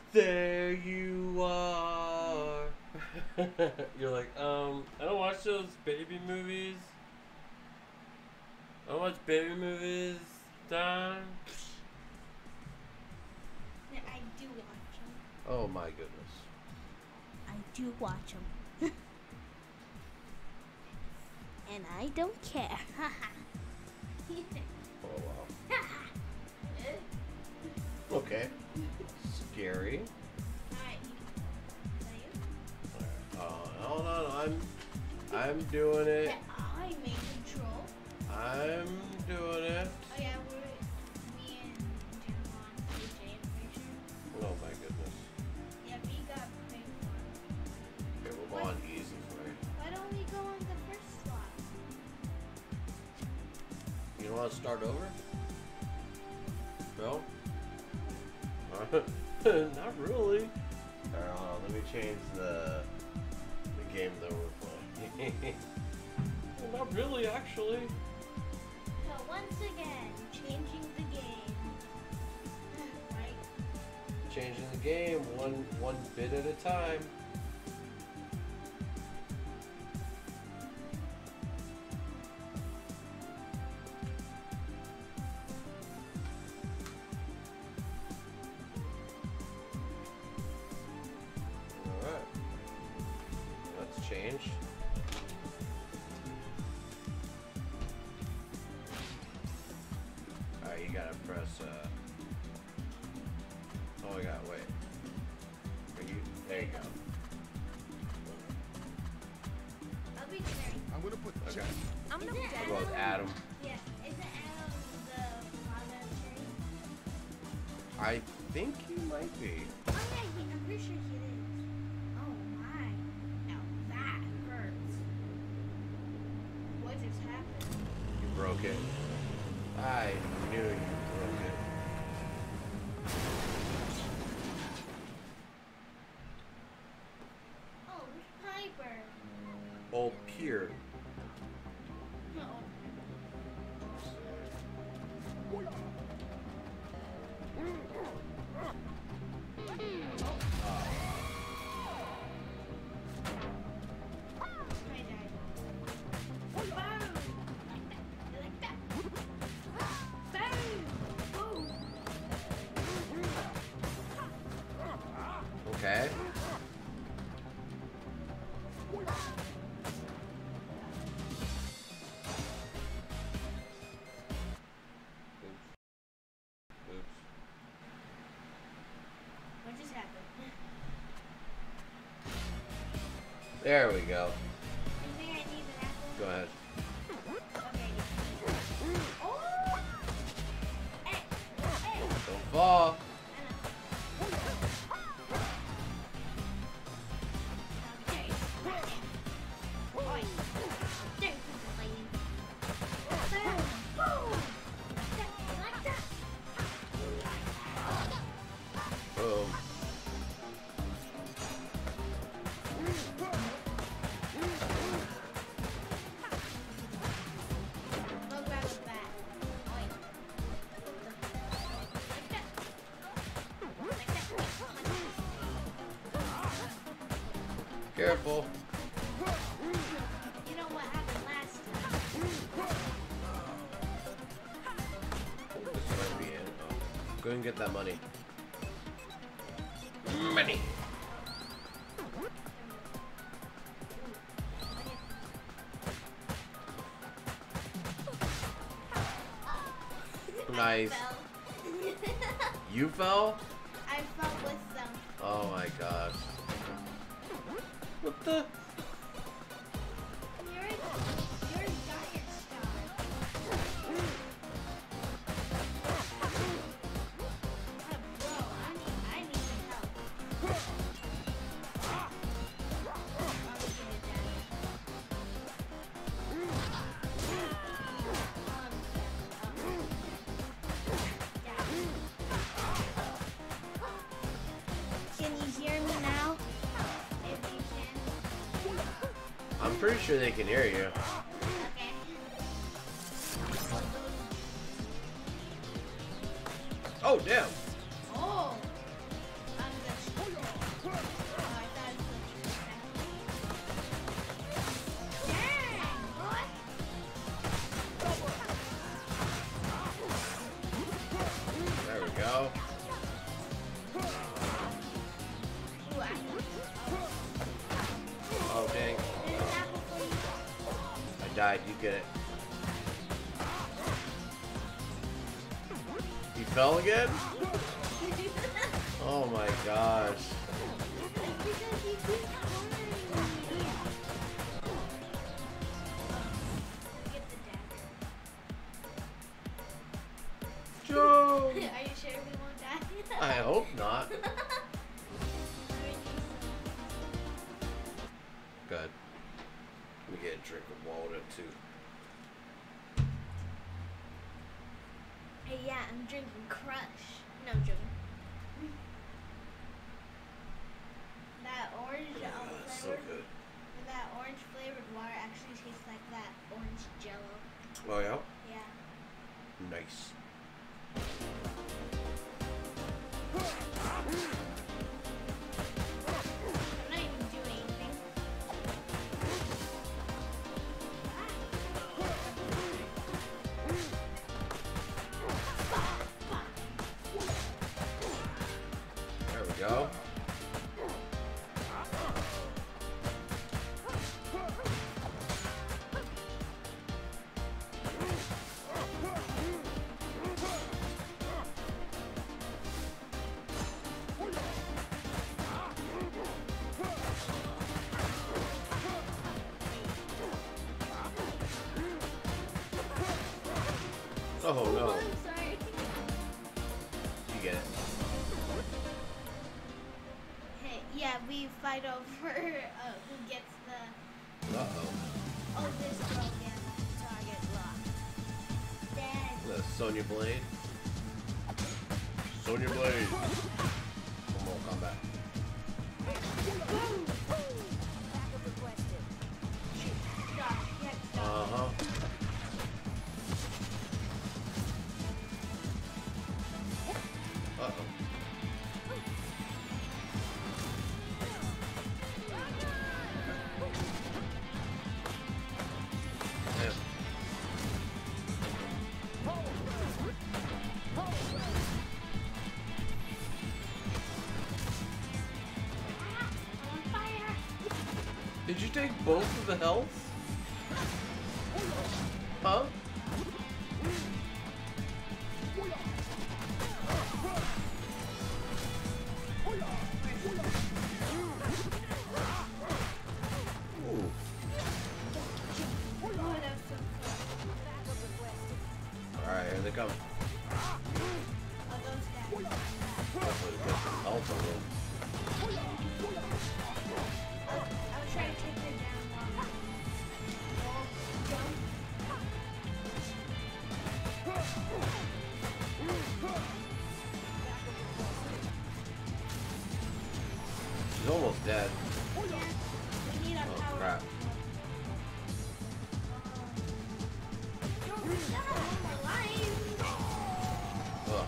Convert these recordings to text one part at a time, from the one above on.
There you are. You're like, I don't watch those baby movies. I don't watch baby movies, Don. Yeah, I do watch them. Oh my goodness. I do watch them. And I don't care. Oh wow. Okay. Scary. Hold on. I'm doing it. That I'm in control. I'm doing it. Oh yeah, me and Jim on AJ, I'm pretty sure. Oh my goodness. Yeah, we got paid for. Okay, we'll go on easy for you. Why don't we go on the first slot? You don't want to start over? No? Not really. Alright, hold on. Let me change the game that we're playing. Well, not really, actually. So once again, changing the game. Right? Changing the game one bit at a time. Alright. That's changed. Alright, you gotta press oh my god, wait. There you go. I'll be Terry. I'm gonna put Okay. I'm gonna Is it put We'll go with Adam. Yeah, is it Adam the father of Terry? I think he might be. Oh yeah, I'm pretty sure he is. Oh my. Now that hurts. What just happened? You broke it. I knew you broke it. Oh, Piper. Old Pier. No. My dad. Boom! Like that. Boom! Boom! Okay. Oops. What just happened? There we go. You think I need an apple? Go ahead. Okay. Oh! Hey! Hey! Don't fall. Boom. Careful. You know what happened last time? This might be it. Oh. Go and get that money. Money. Nice. You fell? I fell with them. Oh my gosh. What the? You're a giant star. Bro, I need some help. I'll give it, Daddy. Can you hear me now? If you can. I'm pretty sure they can hear you. Okay. Oh, damn. Oh! I'm the died. You get it. He fell again? Oh my gosh. Joe! Are you sure we won't die? I hope not. Good. Let me get a drink of water too. Hey, yeah, I'm drinking Crush. No, I'm joking. That orange So flavored, good. that orange flavored water actually tastes like that orange Jello. Oh yeah? Yeah. Nice. I'm not even doing anything. There we go. Oh no. I'm sorry. You get it. Hey, yeah, we fight over who gets the. Uh-oh. Oh, this girl gets target locked. Dad. The Sonya Blade. Sonya Blade. Come on, combat. Stop. Yeah, stop. Uh-huh. Uh-oh. Yeah. I'm on fire. Did you take both of the health? Huh? Ooh. Oh, that was so Alright, here they come. cool. Oh, those guys. Hopefully we get some health on them. I was trying to take her down while jump. She's almost dead. We need a Oh power. crap. Don't stop. We're alive. Ugh.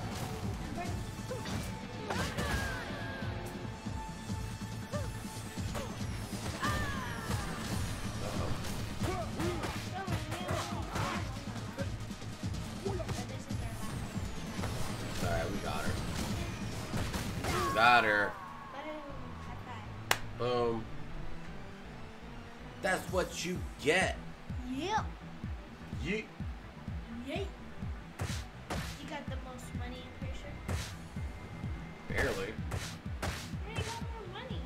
Uh-oh. Alright, we got her. Got her. Boom. That's what you get. Yep. Yeet. Yay. You got the most money, I'm pretty sure. Barely. Yeah, you got more money.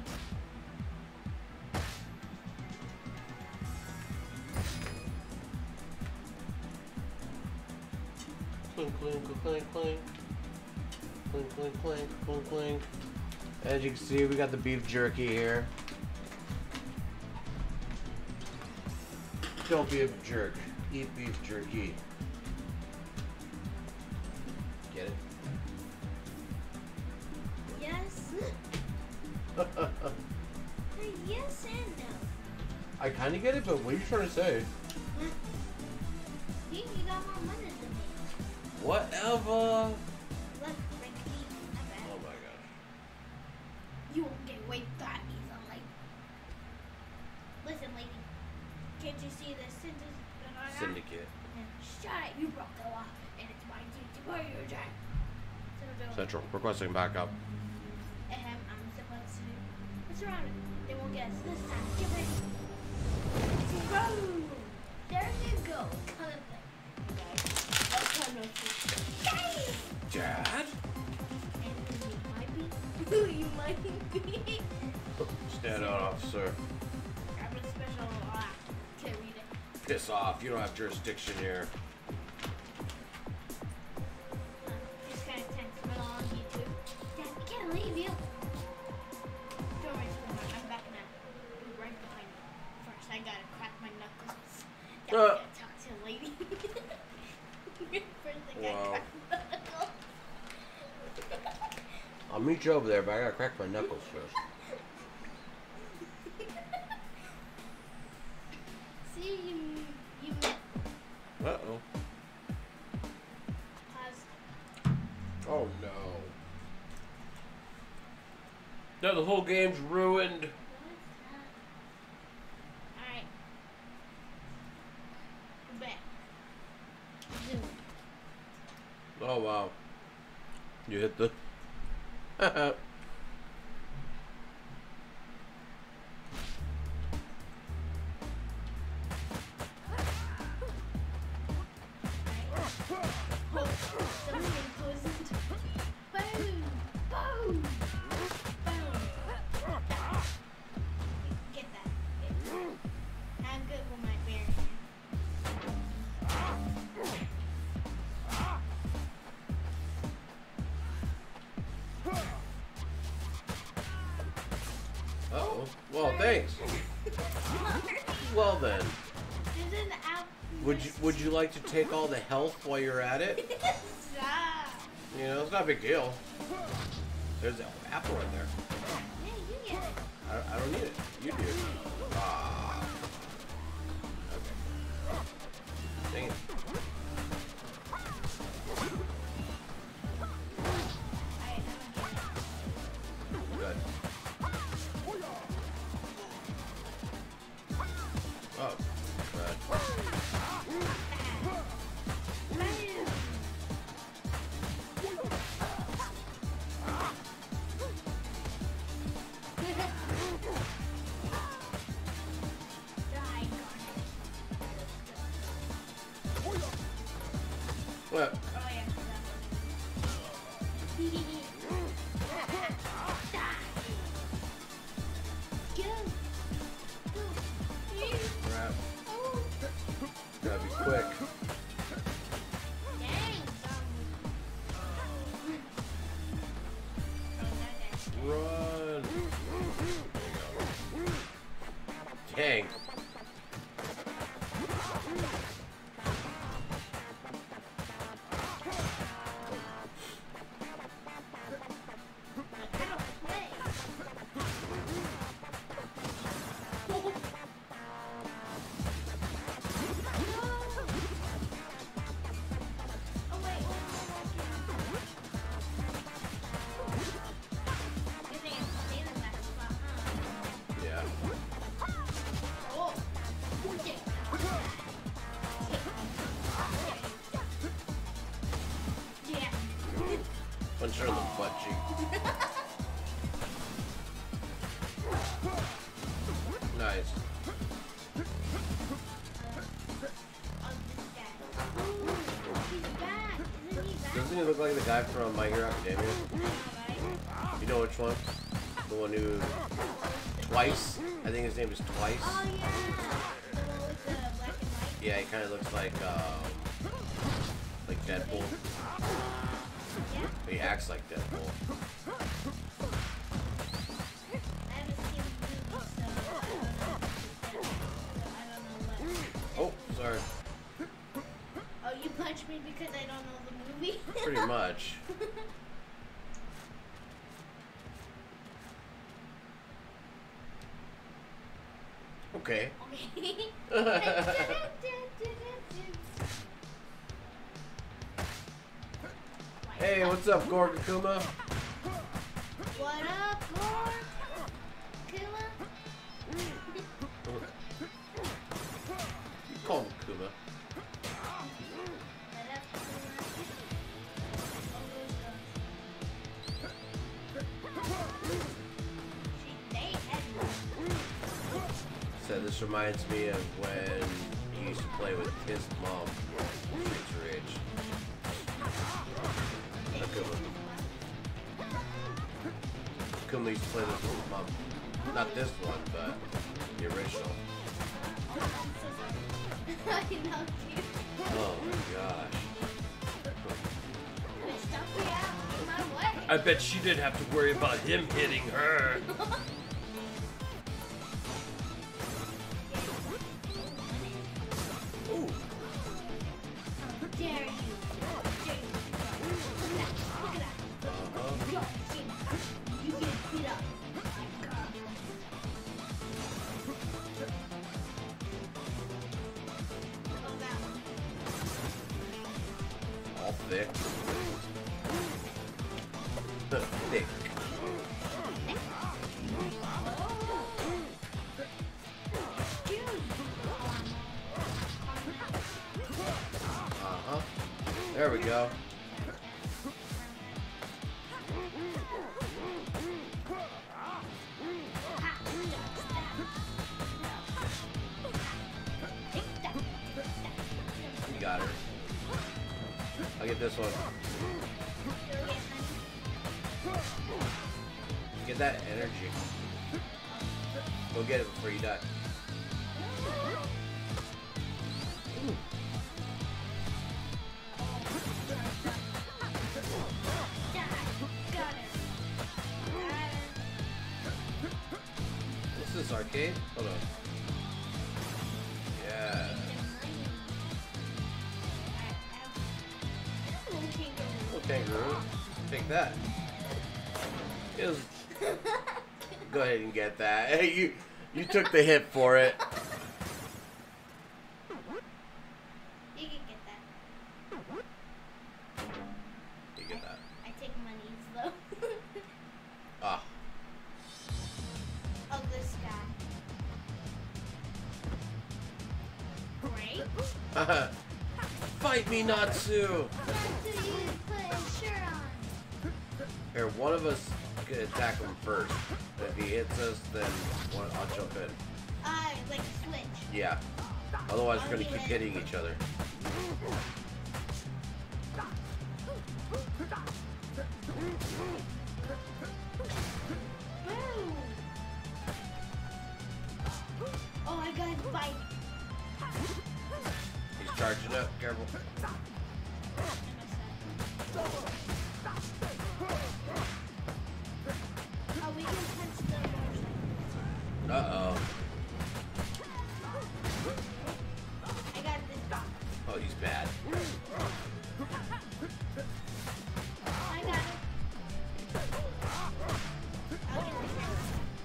Clink, clink, clink, clink. Clink, clink, clink, clink, clink. As you can see, we got the beef jerky here. Don't be a jerk. Eat beef jerky. Get it? Yes. Yes and no. I kind of get it, but what are you trying to say? You got more money than me. Whatever. Look, Ricky. Oh my gosh. You won't get away that easily. Listen, lady. Can't you see the Syndicate. Shut it. You broke the law, and it's my duty to buy your jack. Central. Requesting backup. I'm supposed to. What's around it? They won't get us this time. Give it. Boom! there you go. Kind of thing. Okay. That's kind of thing. Dad? And you might be. Stand out, officer. Grab a special can't read it. Piss off. You don't have jurisdiction here. It's kind of tense, but on YouTube. Dad, we can't leave you. Don't worry, sweetheart. I'm back now. Be right behind you. First, I gotta crack my knuckles. Then I gotta talk to the lady. First, I gotta Wow. crack my knuckles. I'll meet you over there, but I gotta crack my knuckles first. See, you met. Uh-oh. Pause. Oh, no. No, the whole game's ruined. What's that? Alright. We're back. Zoom. Oh, wow. You hit the... Something goes into boom, boom, boom. Get that. I'm good with my bear Uh-oh. Well, thanks. Well, then. There's an app. Would you like to take all the health while you're at it? Stop. You know, it's not a big deal. There's an apple right there. Yeah, you get it. I don't need it. You do. Ah. Okay. Dang it. Alright, I'm gonna Good. Oh. Good. What? Oh, yeah. Crap. Gotta be quick. Run. Dang. Yeah. Yeah. Punch her in the butt cheek. Nice. Doesn't he look like the guy from My Hero Academia? You know which one? The one who... Twice? I think his name is Twice. Oh yeah, the one with the black and white. Yeah, he kind of looks like Deadpool. Yeah, He acts like Deadpool. I haven't seen the movie, so I don't know what. Oh, sorry. Oh, you punched me because I don't know the movie. Pretty much. Okay. Okay. Hey, what's up, Gorgakuma? What up, Lord? Kuma? You call him Kuma. What up, Kuma? So this reminds me of when you used to play with his mom. Streets of Rage. A good one. Kuma used to play this with his mom. Not this one, but the original. I know, dude. Oh my gosh. It's stuff me out in my way. I bet she didn't have to worry about him hitting her. Ooh. How dare you? Look at that. Go, you get beat up. Oh, that one. All thick. Thick. Uh-huh. There we go. You got her. I'll get this one. Get that energy. Go get it before you die. Ooh. What's this, arcade? Hold on. Yeah. Oh, kangaroo. Take that. It was... Go ahead and get that. Hey, you took the hit for it. You can get that. You get that. I take monies though. Ah. Oh, this guy. Great. Fight me, Natsu! Natsu, you put his shirt on. Here, one of us can attack him first. If he hits us, then I'll jump in. Like a switch. Yeah. Otherwise, we're gonna keep hitting each other. Boom. Oh, I got his bike. He's charging up. Careful. Oh, we can punch the motorcycle. Uh-oh. I got this dog. Oh, he's bad. I got it. I'll get this one.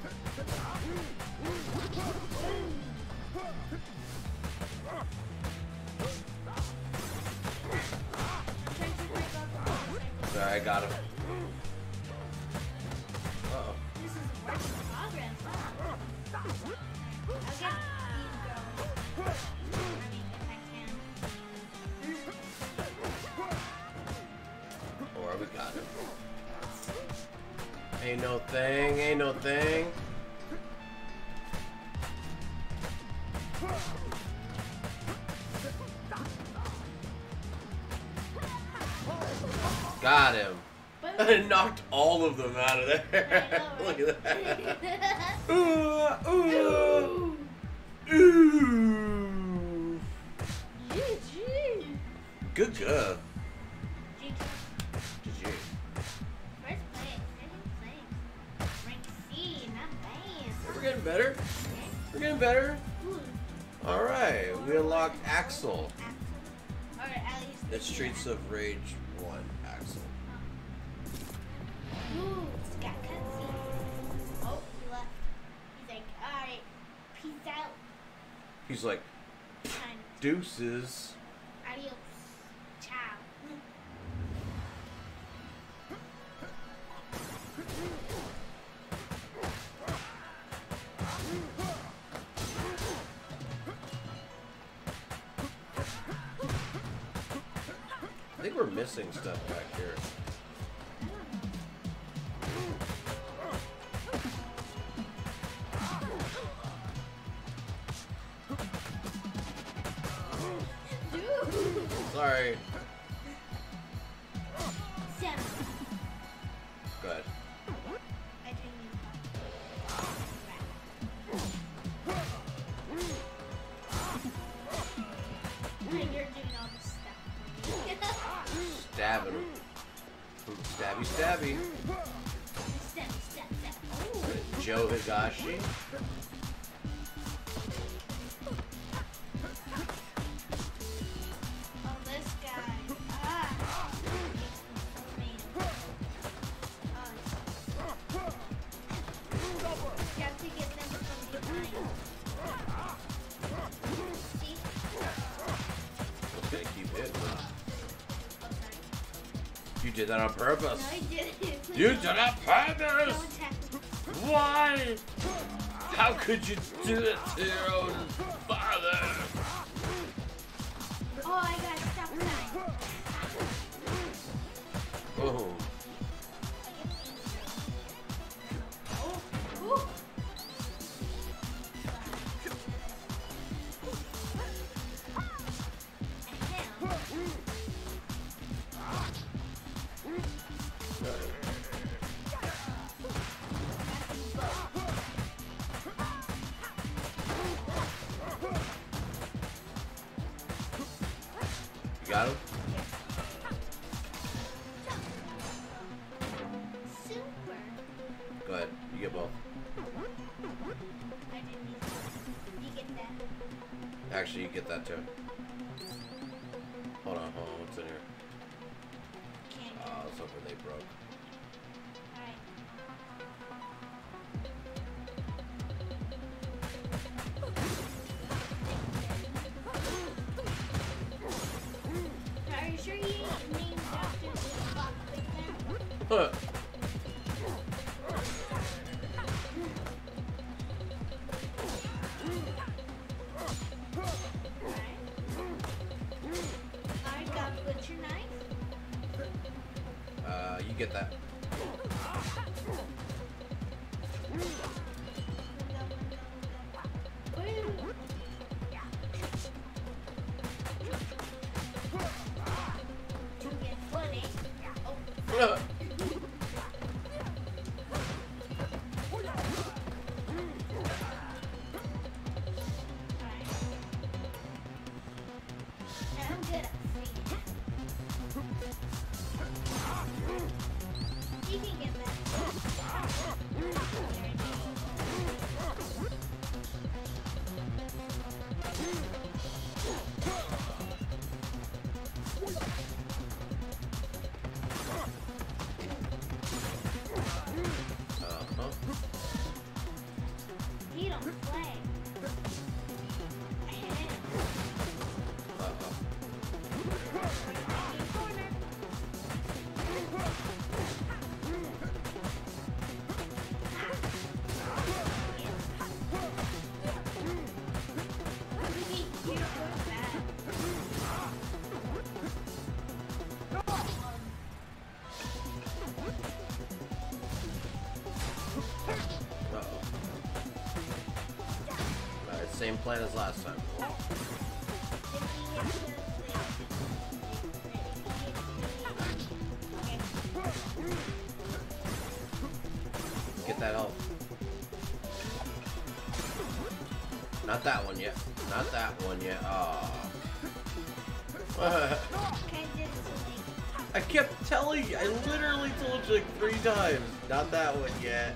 I'm trying to break up the motorcycle. Sorry, I got him. Uh-oh. This is a work in progress. I'll get these girls. I mean, if I can. Or we got him. Ain't no thing, ain't no thing. Got him. I knocked all of them out of there. Look at that. Ooh. GG. Good job. GG. GG. First place. Second place. Rank C. Not bad. We're getting better. We're getting better. Ooh. Alright, we unlocked Axel. Or at least. It's Streets of Rage 1, Axel. Ooh, it's got cutscenes. Oh, he left. He's like, alright, peace out. He's like, Time. deuces. Adios. Ciao. I think we're missing stuff back here. Sorry. Seven. Good. I think you and you're doing all this stuff. Stabbing him. Stabby, stabby. Step, step, step. Oh. Joe Higashi. Oh, this guy. Ah. You have to get them from behind. See? Okay, keep hitting him. Oh, sorry. You did that on purpose. No, I didn't. You did it on purpose! Don't attack me. Why? How could you do it to your own father? Oh, I got stop sign. Oh. Oh, ooh. You got him? Super. Go ahead. You get both. I didn't need that. You get that. Actually, you get that too. Hold on. What's in here? Can't do Oh, it. it's over. They broke. Alright. Are you sure you named after the Fox Big Man? Huh. I got butcher knife. You get that. Woo. You get 20. Oh, alright. And I'm good at feet. You can get that. Uh-huh. He don't play. I hit him. Uh-huh. Corner. You're bad. Uh-oh. Alright, same plan as last time. Get that health. Not that one yet. Not that one yet. Oh. I kept telling you. I literally told you like 3 times. Not that one yet.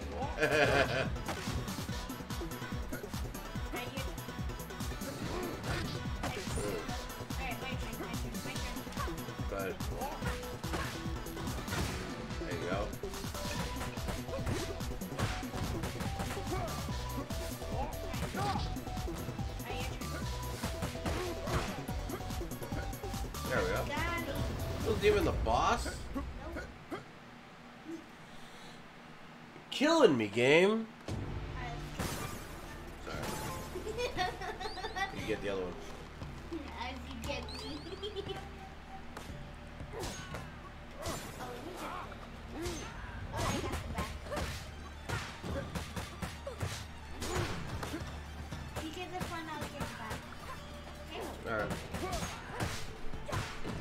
Go ahead. There you go. There we go. Wasn't even the boss. Killing me, game. Sorry. You get the other one. As you get me. Oh, I got the back. You get the front, I'll get the back. Okay? Alright.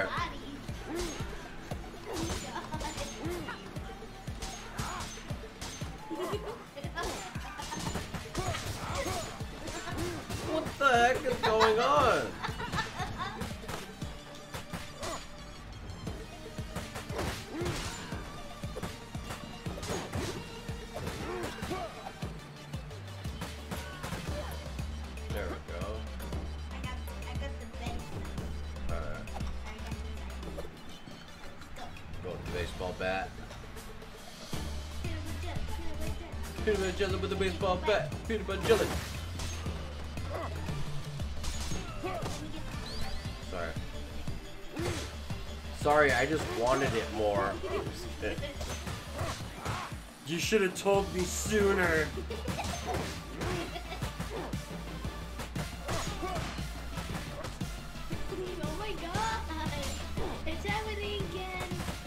What the heck is going on? There we go. I got the base. Alright. Go with the baseball bat. Peanut butter jelly with a baseball bat. Peanut butter jelly. Sorry. Sorry, I just wanted it more. You should have told me sooner. Oh my god! It's happening again!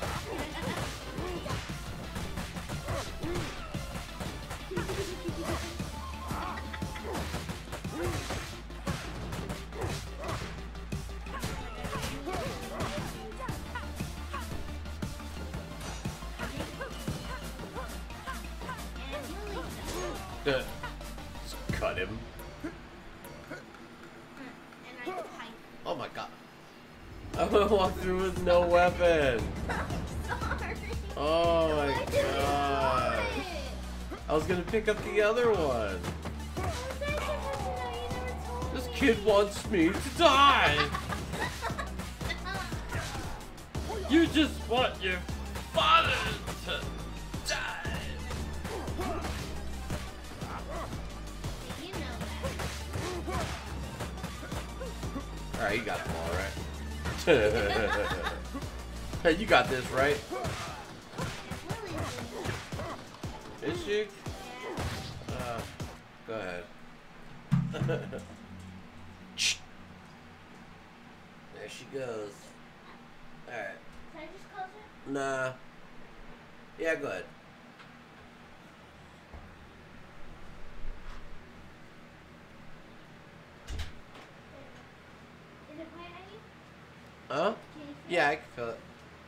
Just cut him. And I pipe. Oh my god. I'm gonna walk through with no weapon. Sorry. Oh my I didn't god. want it. I was gonna pick up the other one. What was that supposed to know? You never told This me. kid wants me to die. You just want your father to die. You know that. Alright, you got them all right. Hey, you got this, right? Is she? Go ahead. Shh. There she goes. Alright. Can I just close it? Nah. Yeah, go ahead. Is it quiet on you? Huh? Can you feel Yeah, I it? can feel it.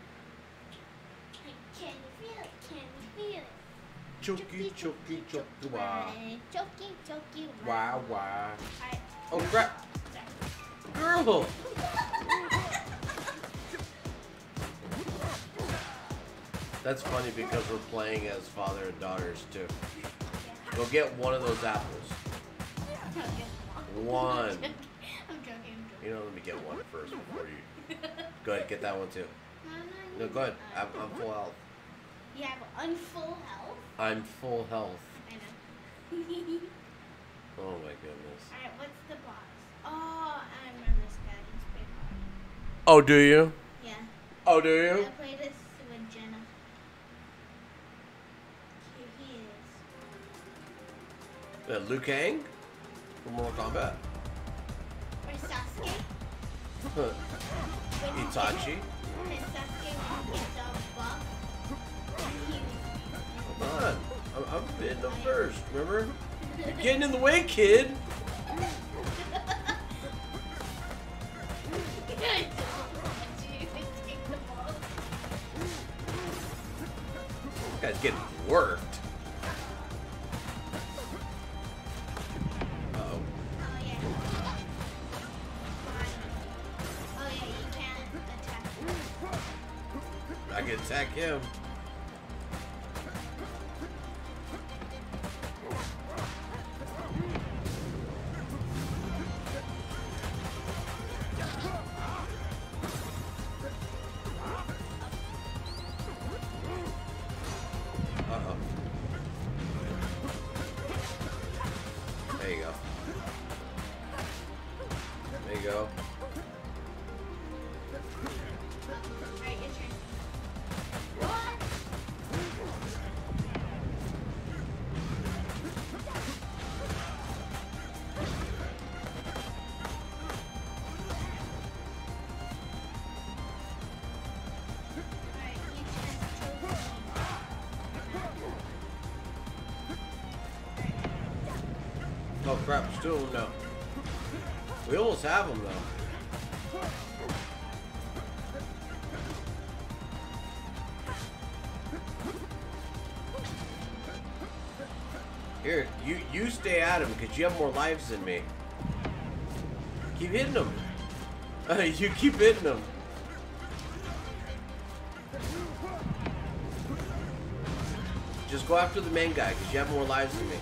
Can you feel it? Can you feel it? Choky, choky, choky, wow. Choky, choky, Wow, wow. Alright. Oh, crap. Girl! That's funny because we're playing as father and daughters, too. Go get one of those apples. One. I'm joking. You know, let me get one first before you... Go ahead, get that one, too. No, go ahead. I'm full health. You have full health? I'm full health. I know. Oh my goodness. Alright, what's the boss? Oh, I remember this guy. He's pretty hard. Oh, do you? Yeah. Oh, do I you? played this with Jenna. Here he is. Liu Kang? From Mortal Kombat? Or Sasuke. Huh. When Itachi? And Sasuke when he gets all buff. And he Hold on. I'm hitting them first, remember? You're getting in the way, kid! This guy's getting worked. Uh-oh. Oh yeah. Oh yeah, you can't attack. I can attack him. Uh-oh. There you go. There you go. Alright, your turn. What? Alright, you just Oh crap, still no. We almost have him though. Here, you stay at him because you have more lives than me. Keep hitting him. You keep hitting him. Just go after the main guy because you have more lives than me.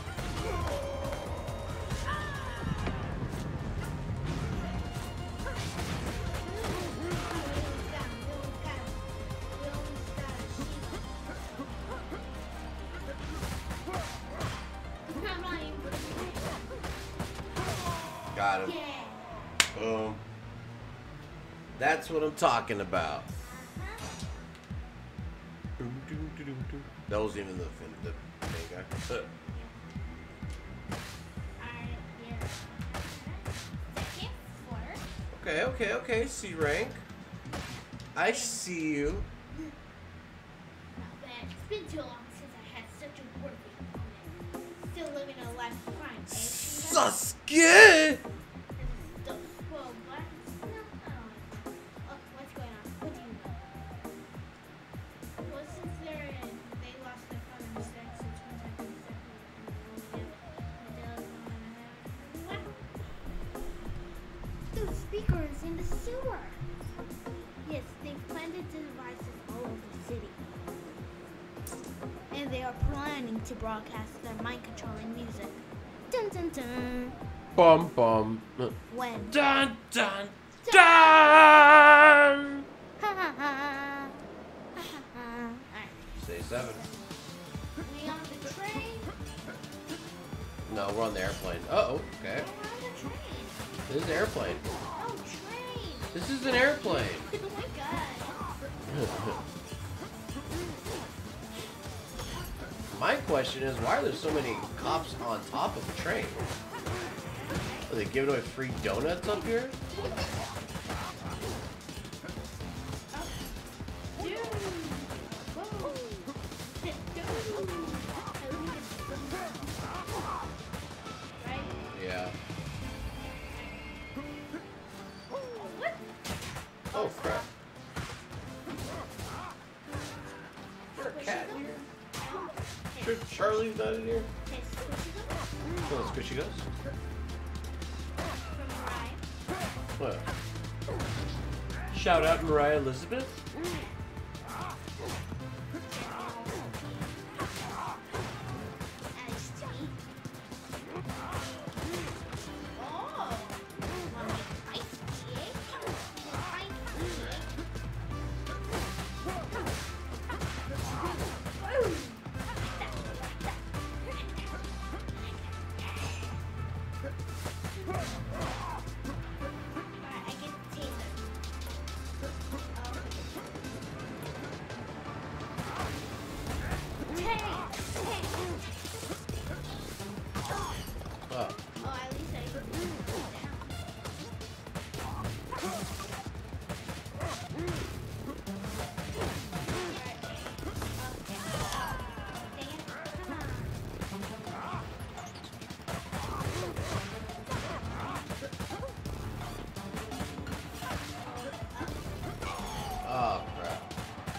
Got him. Boom. That's what I'm talking about. That wasn't even the main guy. Okay. C rank. I see you. It's been too long since I had such a worthy opponent. Still living a life of crime. Sasuke! What's going on? What do you know? Well, since they lost their father and sex, it's one time for the those speakers in the sewer. Yes, they've planted devices all over the city. And they are planning to broadcast their mind-controlling music. Dun dun dun. Bum bum. When? Dun dun dun! Ha ha ha. Ha ha ha. Alright. Stay 7. We on the train? No, we're on the airplane. Uh-oh, okay. We're on the train. This is an airplane. Oh, train. This is an airplane. Oh my god. My question is, why are there so many cops on top of the train? Are they giving away free donuts up here? Dude. Whoa. Right? Yeah. What? Oh, crap. Is there a cat in here? Sure Charlie's not in here? Okay, squishy Oh, Squishy goes? from Mariah. What? Shout out Mariah Elizabeth? Iced tea. Oh. Wanna make iced tea, eh? Iced tea. Woo. Alright, I get the taser. Oh. Oh, at least I can put it down. Oh, crap.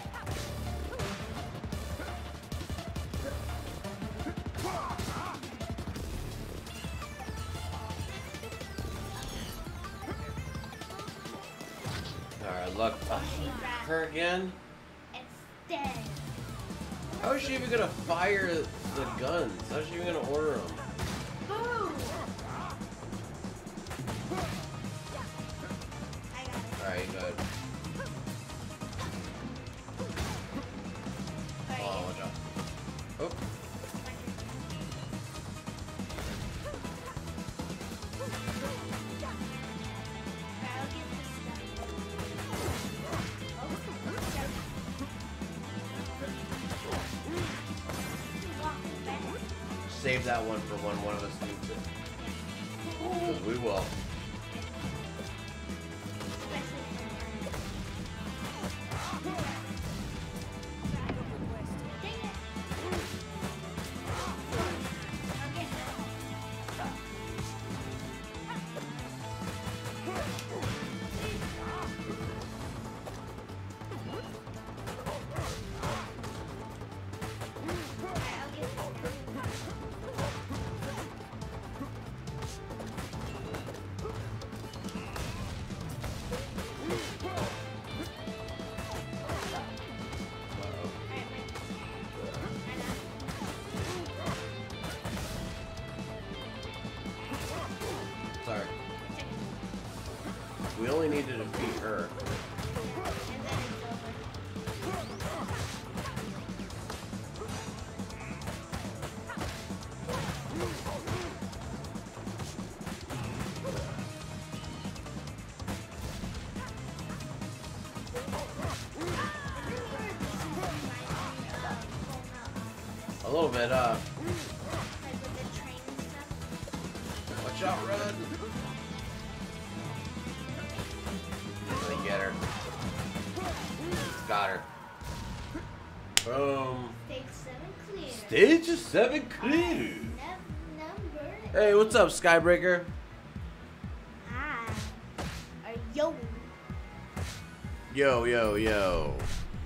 Alright, look. Her again? It's dead. How is she even gonna fire the guns? How is she even gonna order them? Boom! I got it. Alright, good. Oh, Alright, watch out. Oh, I'll get this stuff. Walking back. save that one for when one of us needs it. Because we will. little bit, Like with the train and stuff. Watch out, run! Didn't get her. Got her. Boom. Stage 7 clear. Stage 7 clear. Number. Hey, what's up, Skybreaker? Hi. Or yo. Yo, yo, yo.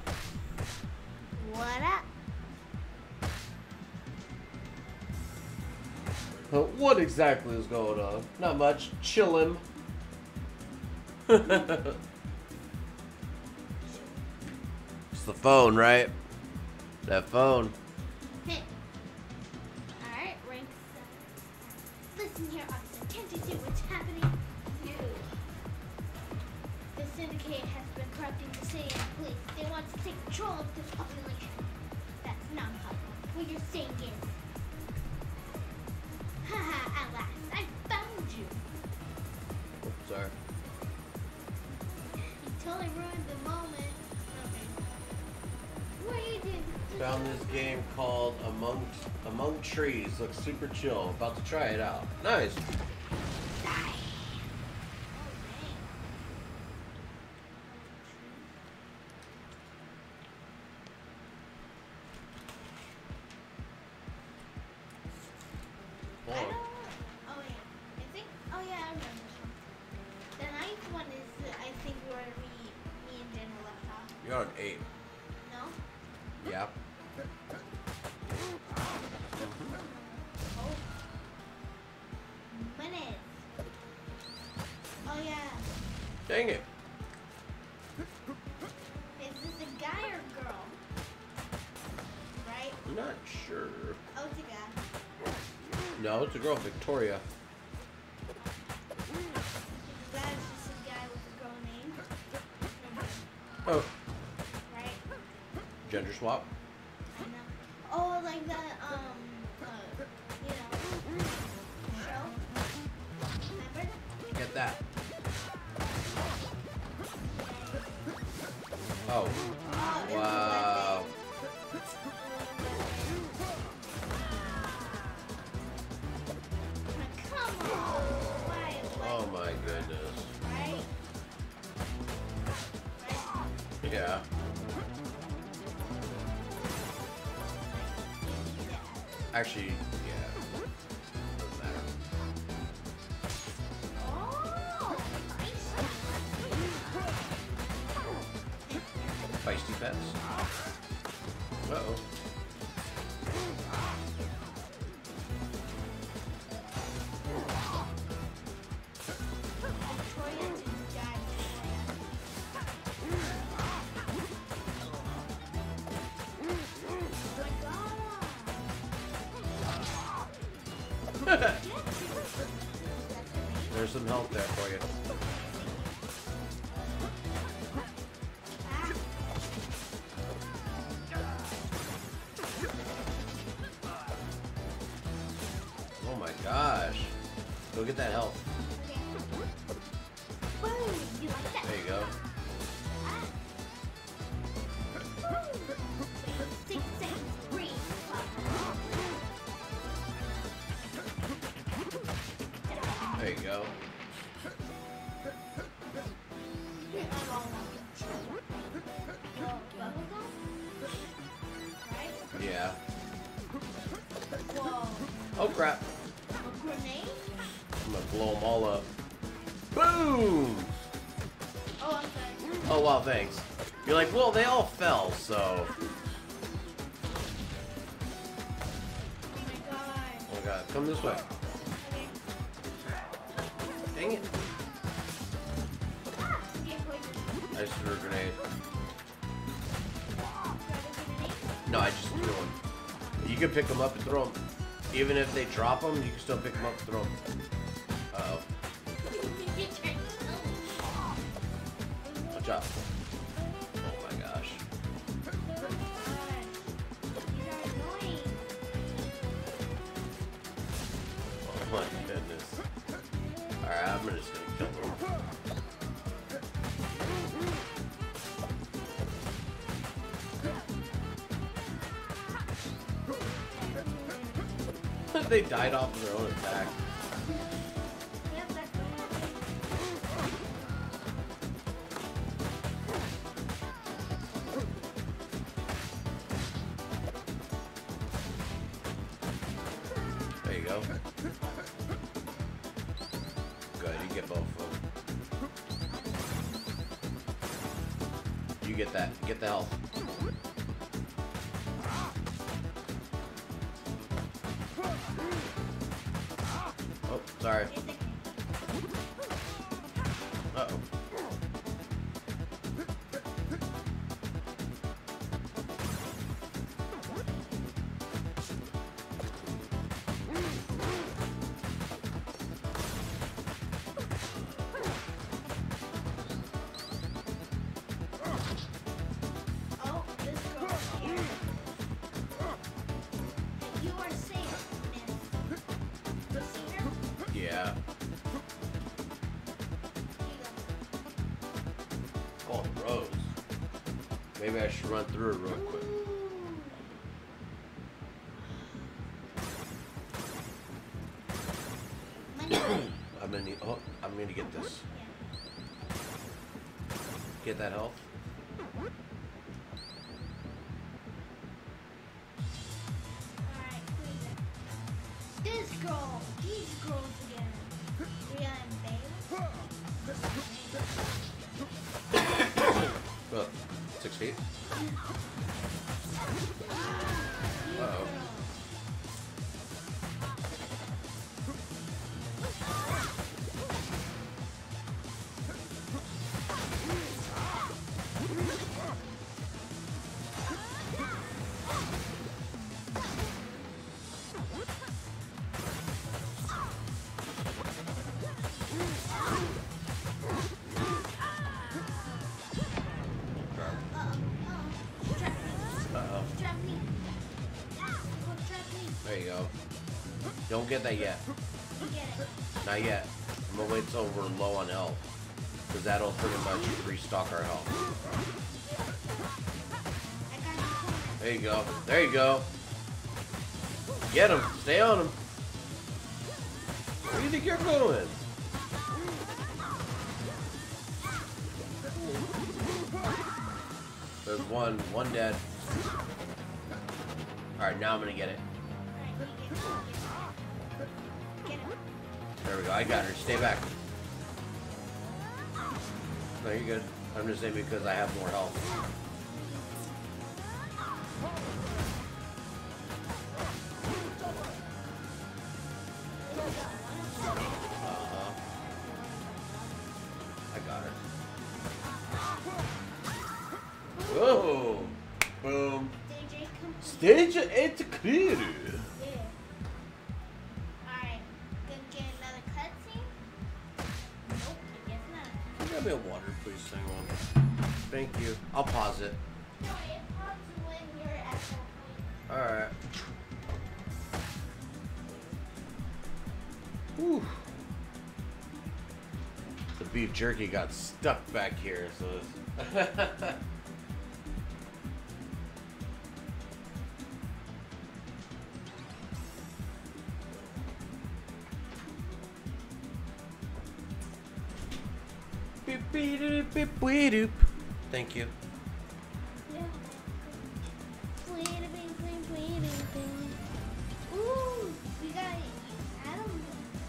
What up? What exactly is going on? Not much. Chillin'. It's the phone, right? That phone. Hey. Alright, rank 7. Listen here, officer. Can't you see what's happening? You. The syndicate has been corrupting the city and police. They want to take control of the population. That's not possible. What you're saying is... Haha, at last, I found you. Oops, sorry. You totally ruined the moment. Okay. What are you doing? Found this game called Among Trees. Looks super chill. About to try it out. Nice. Die. Oh, I don't. Oh yeah. I think. Oh yeah, I remember this one. The ninth one is, I think, where me and Jenna left off. you're on 8. No. Yeah. Oh. Minutes. Oh yeah. Dang it. Is this a guy or girl? Right? I'm not sure. Oh, it's a guy. No, it's a girl, Victoria. That is just a guy with a girl name. Oh, Right? gender swap. I know. Oh, like that, you know, show? Remember? Get that. Oh, Oh, it's wow. Come on. Why? Oh my goodness. Right? Right? Yeah. Actually, yeah. Doesn't matter. Oh, Feisty pets. Uh-oh. Victoria didn't die. Oh my god. There's some help there for you. Ah. Oh my gosh. Go get that help. Okay. Boom. You like that? There you go. Ah. Boom. 6 seconds. Breathe. There you go. Right? Yeah. Whoa. Oh crap. A grenade? I'm gonna blow them all up. Boom! Oh, I'm sorry. Oh wow, thanks. You're like, well, they all fell, so. Oh my god. Oh god, come this way. Okay. Dang it. Ah, get poisoned. I just threw a grenade. Grab a grenade. No, I just threw them. You can pick them up and throw them. Even if they drop them, you can still pick them up and throw them. Uh-oh. You turned to Watch out. Oh my gosh. Oh my goodness. Alright, I'm just gonna kill them. Imagine they died off of their own attack. Yep, that's what happened. There you go. Good, you get both of them. You get that. Get the health. Oh, sorry. It's okay. Uh-oh. Oh, this girl's here. And you are safe, miss. You see her? Yeah. Oh, Rose. Maybe I should run through her real quick. I'm gonna get this. Get that health. Alright, this girl, these girls again. Rhea and Babe. Well, 6 feet. Uh-oh. Uh-oh. Trap me. Go trap me. There you go. Don't get that yet. You get it. Not yet. I'm gonna wait till we're low on health. Because that'll pretty much restock our health. I got you. There you go. There you go. Get him. Stay on him. Where do you think you're going? There's one dead. Alright, now I'm gonna get it. Alright, you get it. Get it. There we go. I got her. Stay back. No, you're good. I'm just saying because I have more health. I got her. Whoa! Boom. DJ, come. Stage it's clear. Yeah. Alright, gonna get another cutscene? Nope, I guess not. Grab me a water, please, Sangwon. Thank you. I'll pause it. No, it pops when you're at that point. Alright. Whew. The beef jerky got stuck back here, so it's Beep, beep, doop, beep, wee, doop. Thank you. Yeah. Ooh, we got Adam.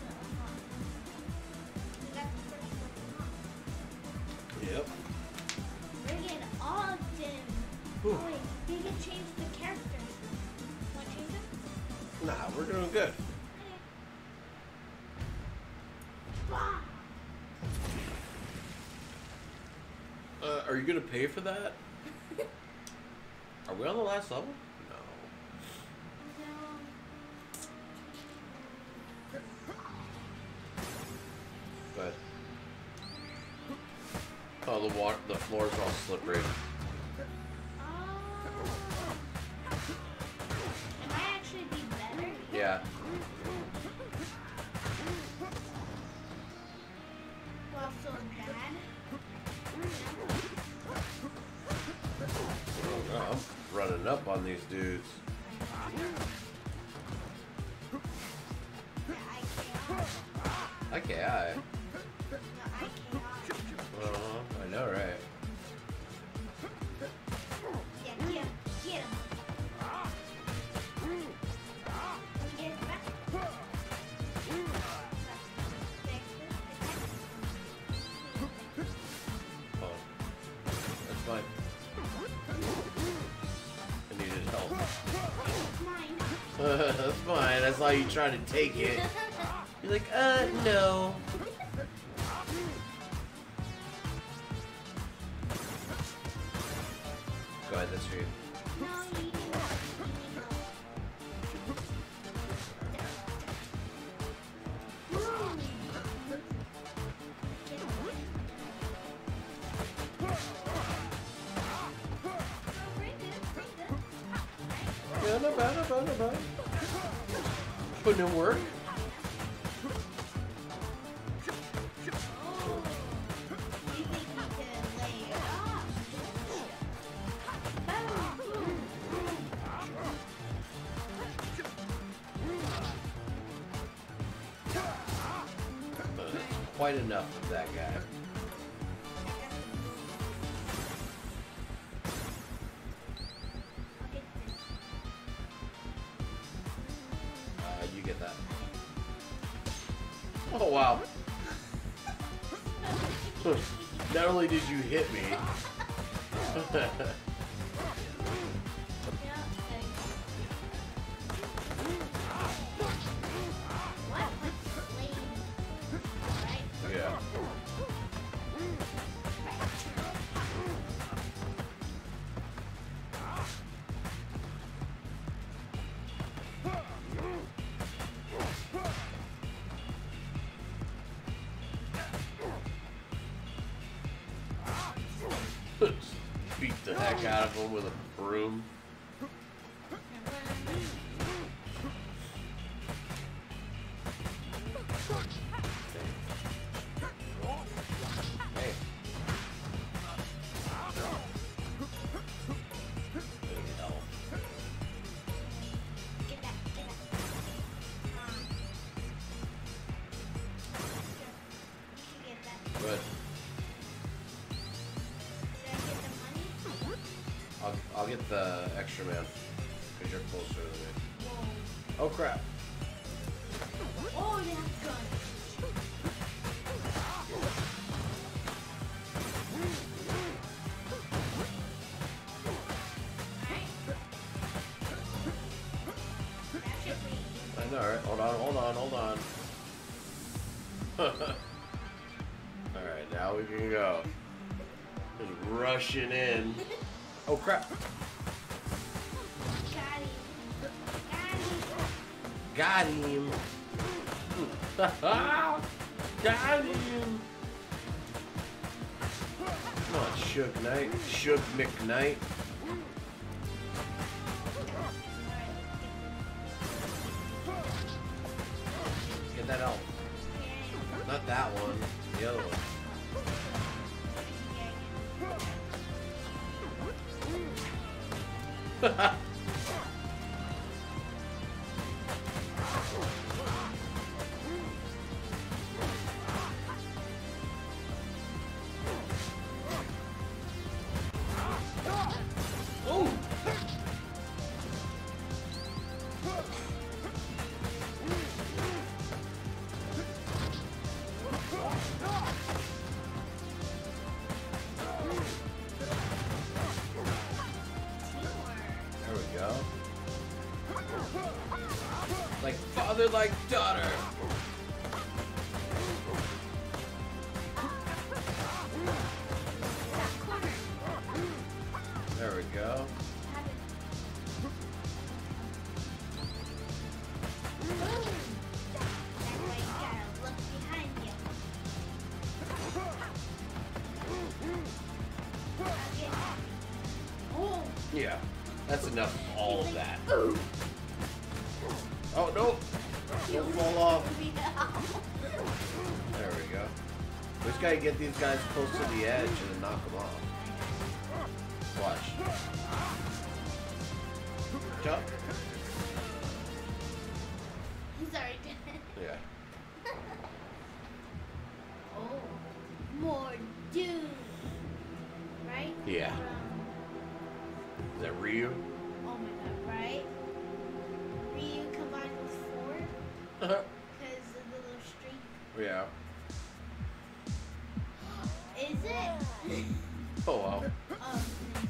We got the first one. Yep. We're getting all of them. Whew. Oh, wait, we can change the characters. Want to change them? Nah, we're doing good. Wow. Are you gonna pay for that? Are we on the last level? No. But oh, the floors are all slippery. It might actually be better. Yeah. Well, so bad. Oh, I'm running up on these dudes. AKI. No, I cannot. I know, right? Yeah, get him. Get him. Get him back. Oh, that's fine. I needed help. Mine. That's fine. I saw you trying to take it. You're like, no. Go ahead, that's for you. No, you need help. You need help. Get him. Bring it. Yeah, not bad, not bad, not bad. Putting in work. You think he could lay it off? Quite enough of that guy. You get that. Oh wow. Not only did you hit me. Yeah. Beat the heck out of him with a broom. Hey. Good. I'll get the extra man because you're closer than me. Oh crap! Oh, that's good. I know, right? Hold on. Alright, now we can go. Just rushing in. Oh crap! Got him! Got him! Come on, Shook Knight. Shook McKnight. Get that elf. Not that one. The other one. Oh! There we go. Like father, like daughter. There we go. Yeah, that's enough of all of that. Oh, no! Don't fall off. There we go. We just gotta get these guys close to the edge and then knock them off. Watch. Jump. Sorry. Yeah. Ryu. Oh my god, right? Ryu combined with 4 because of the little streak. Yeah. Is it? Oh wow. Oh,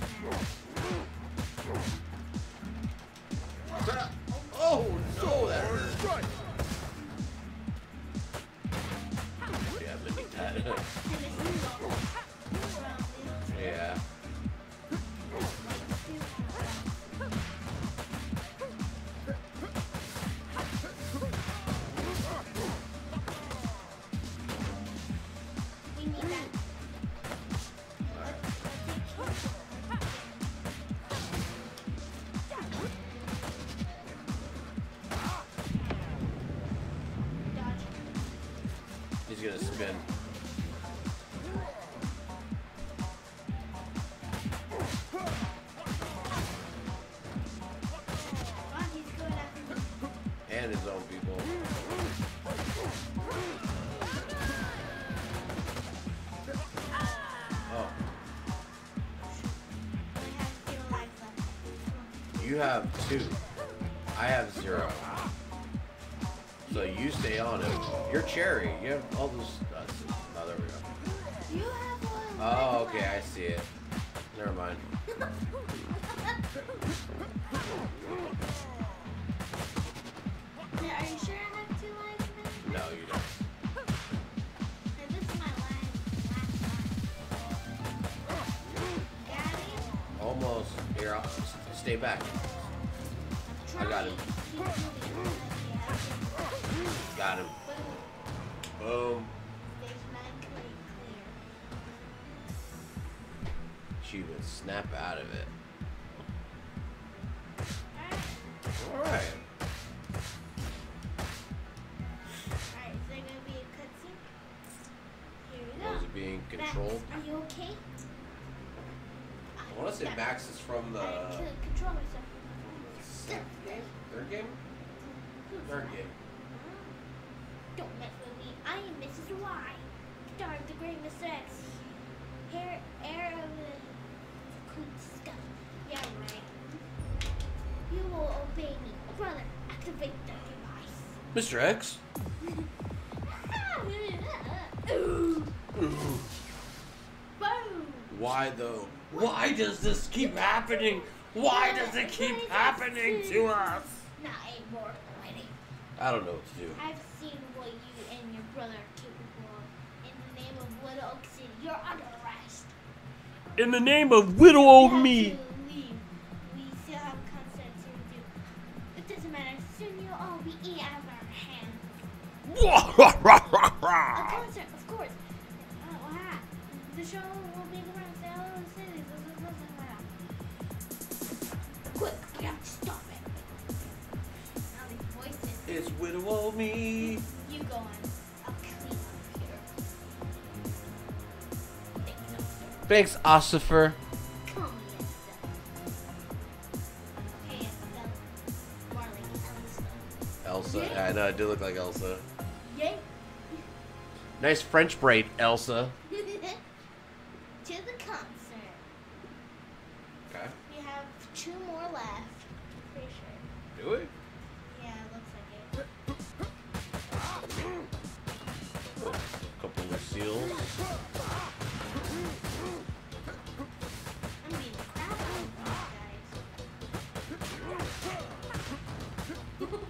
Oh no, that hurt. Yeah, let me that. Yeah. we need that. Dodge. He's gonna spin. Oh, he's going after me. And his own people. Oh, We have 0 lives left. you have 2. I have 0. So you stay on it. You're Cherry. You have all those. Oh, there we go. You have 1 Oh, life okay, I left. see it. Never mind. Are you sure I have 2 lives left? No, you don't. And this is my last life. Got him? Almost. Here, I'll stay back. I got him. Got him. Boom. Stage 9 clear. She would snap out of it. Alright. Alright. Alright, is there gonna be a cutscene? Here we go. Was it being Max, controlled? are you okay? I want to say Max is from the I can't control myself. 6th game? 3rd game? 3rd game. Don't mess with me. I am Mrs. Y, star of the great Mr. X. Heir of the cool stuff. Yeah, right. You will obey me. Brother, activate the device. Mr. X? Ooh. Boom. Why though? Why does this keep happening? Why does it keep happening to us? Not anymore, lady. I don't know what to do. I've seen what you and your brother are capable of. In the name of Little Oak City, you're under arrest. In the name of little old You have me. to leave. We still have concerts here to do. It doesn't matter. Soon you'll all be eaten out of our hands. A concert, of course. Wow. The show will be around the cities. Quick, we have to stop it. Now these voices. It's little old me. You go on. I'll clean up here. Thanks, officer. Thanks, Ossifer. Call me Estelle. Okay, Estelle. More like Elsa. Elsa. Yeah, I know, it did look like Elsa. Yay. Nice French braid, Elsa. To the concert. Okay. We have 2 more left. Pretty sure. Do it. Yeah, it looks like it. Couple of seals. I'm beating the crap out of these guys.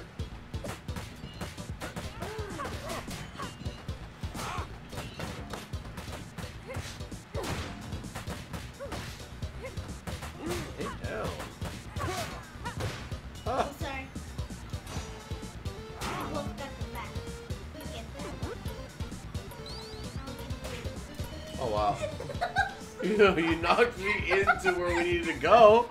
Hit down. Oh, sorry. I looked at the back. Look at that. Oh wow. You knocked me into where we needed to go.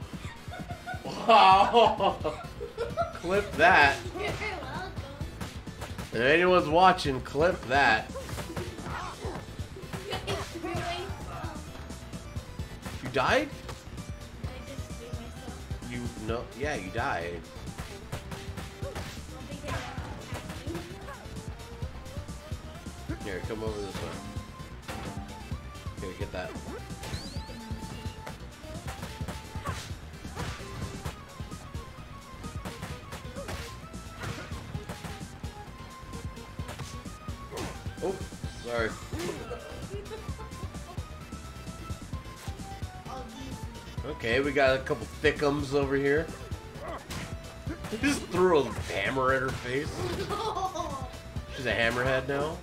Wow. Clip that. You're welcome. If anyone's watching, clip that. You died? I just threw myself. You no. Yeah, you died. I don't think I ever attacked you. Here, come over this way. Here, get that. Oh, sorry. Okay, we got a couple thickums over here. He just threw a hammer at her face. She's a hammerhead now.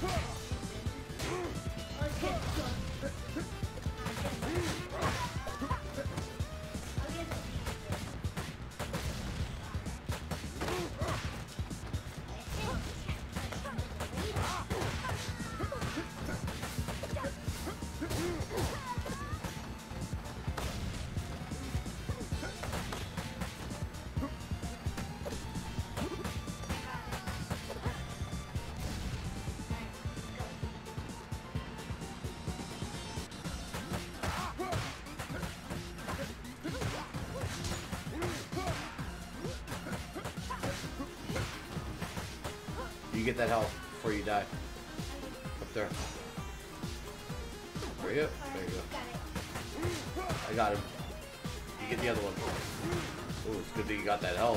You get that health before you die. Up there. Where are you? There you go. I got him. You get the other one. Ooh, it's good that you got that health.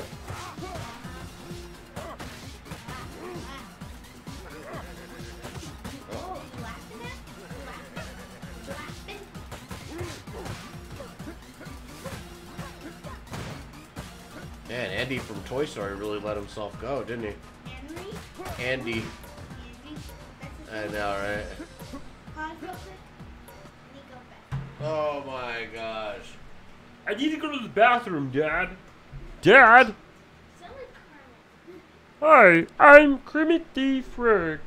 Man, Andy from Toy Story really let himself go, didn't he? Andy. I know, right? Oh my gosh. I need to go to the bathroom, Dad. Dad? Hi, I'm Kermit the Frog.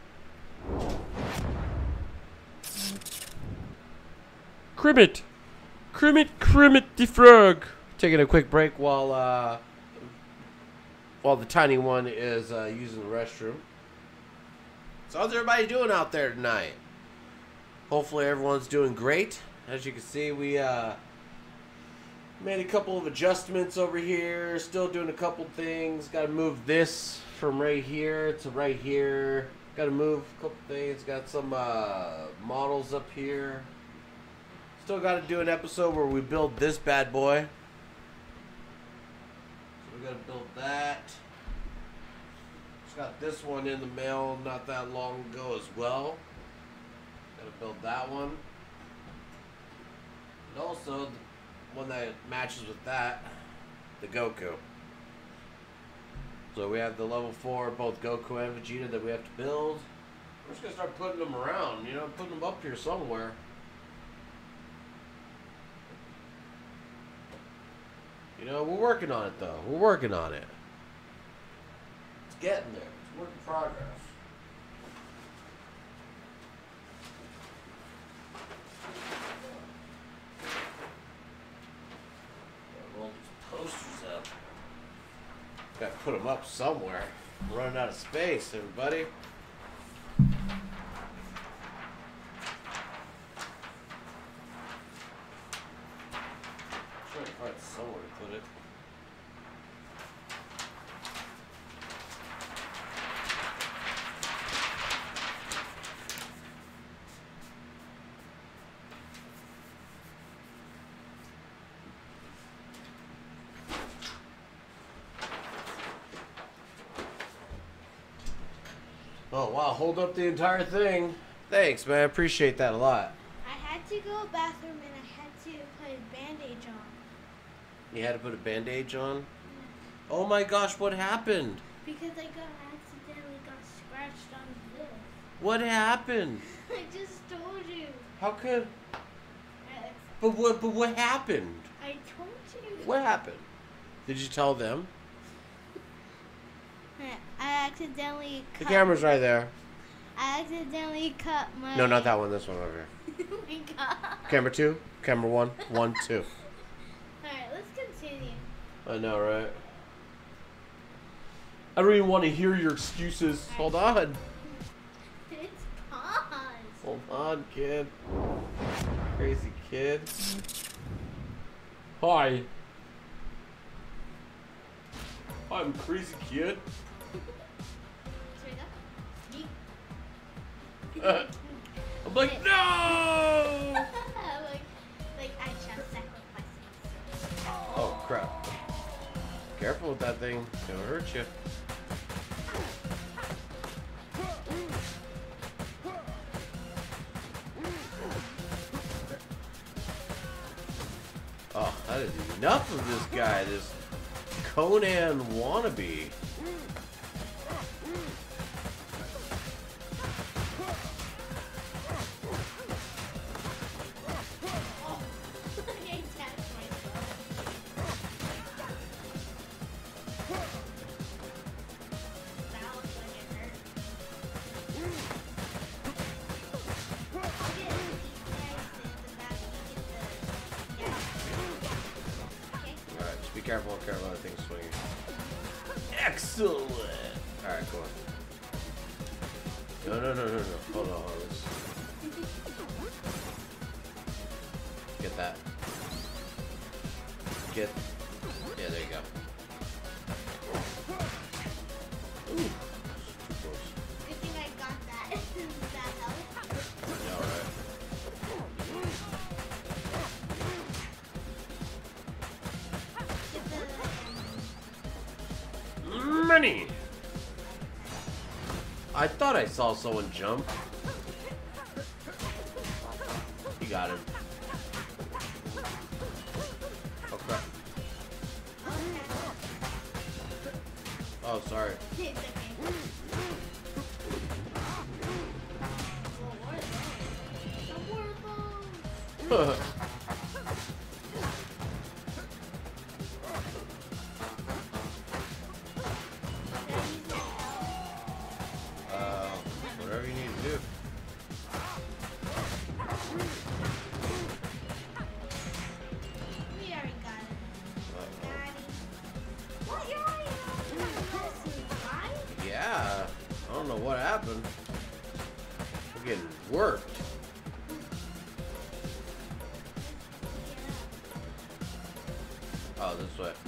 Kermit the Frog. Taking a quick break while the tiny one is using the restroom. So how's everybody doing out there tonight? Hopefully everyone's doing great. As you can see, we made a couple of adjustments over here. Still doing a couple things. Got to move this from right here to right here. Got to move a couple things. Got some models up here. Still got to do an episode where we build this bad boy. So we got to build that. Just got this one in the mail not that long ago as well. Got to build that one. And also the one that matches with that, the Goku. So we have the level 4, both Goku and Vegeta that we have to build. We're just going to start putting them around, you know, putting them up here somewhere. You know, we're working on it though. We're working on it. It's getting there. It's a work in progress. Roll these posters up. Gotta put them up somewhere. I'm running out of space, everybody. Trying to find somewhere to put it. Oh wow, hold up the entire thing. Thanks, man. I appreciate that a lot. I had to go to the bathroom and I had to put a bandage on. You had to put a bandage on? Oh my gosh, what happened? Because I accidentally got scratched on this. What happened? I just told you. How could? I But what happened? told you. What happened? Did you tell them? I accidentally The cut. camera's right there. I accidentally cut my. No, not that one. This one over here. Oh my god. Camera 2. Camera 1. 1, 2. Alright, let's continue. I know, right? I don't even want to hear your excuses. Hold on. It's paused. Hold on, kid. Crazy kid. Hi. I'm Crazy Kid. I'm like, no! like I shall sacrifice. Oh, crap. Careful with that thing. It's gonna hurt you. Oh, that is enough of this guy, this Conan wannabe. Be careful, careful, that thing's swinging. Excellent! Alright, go on. No. Hold on. Let's get that. Yeah, there you go. Ooh. Too close. Good thing I got that. Does that help? Yeah, alright. Money! I thought I saw someone jump. You got him. Oh crap. Oh, sorry. It's okay. What are those? Whatever you need to do. We already got it. Uh-oh. Daddy. What? You're already on medicine, right? Yeah, I don't know what happened. We're getting worked. Oh, this way.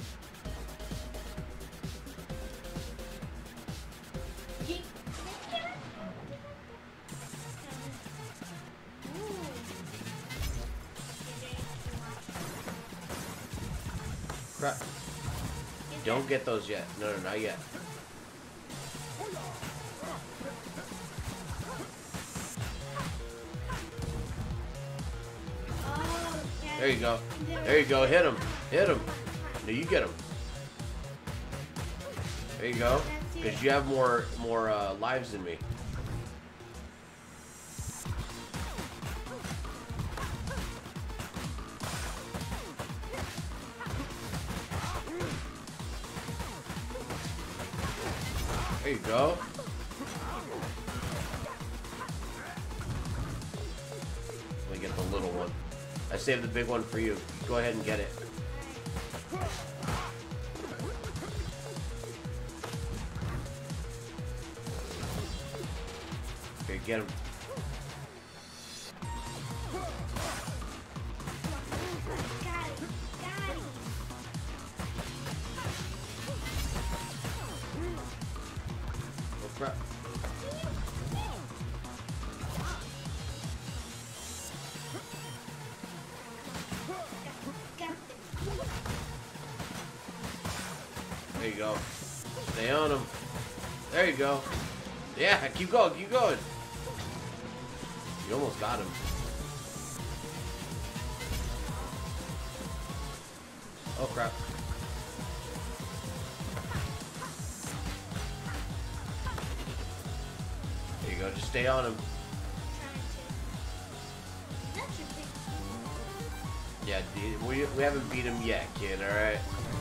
Crap. Don't get those yet. No, not yet. There you go. There you go. Hit him. Hit him. No, you get him. There you go. Because you have more lives than me. There you go. Let me get the little one. I saved the big one for you. Go ahead and get it. Okay, get him. Oh crap. There you go. Stay on him. There you go. Yeah, keep going, keep going. You almost got him. Oh crap. There you go, just stay on him. Yeah, dude, we haven't beat him yet, kid, alright?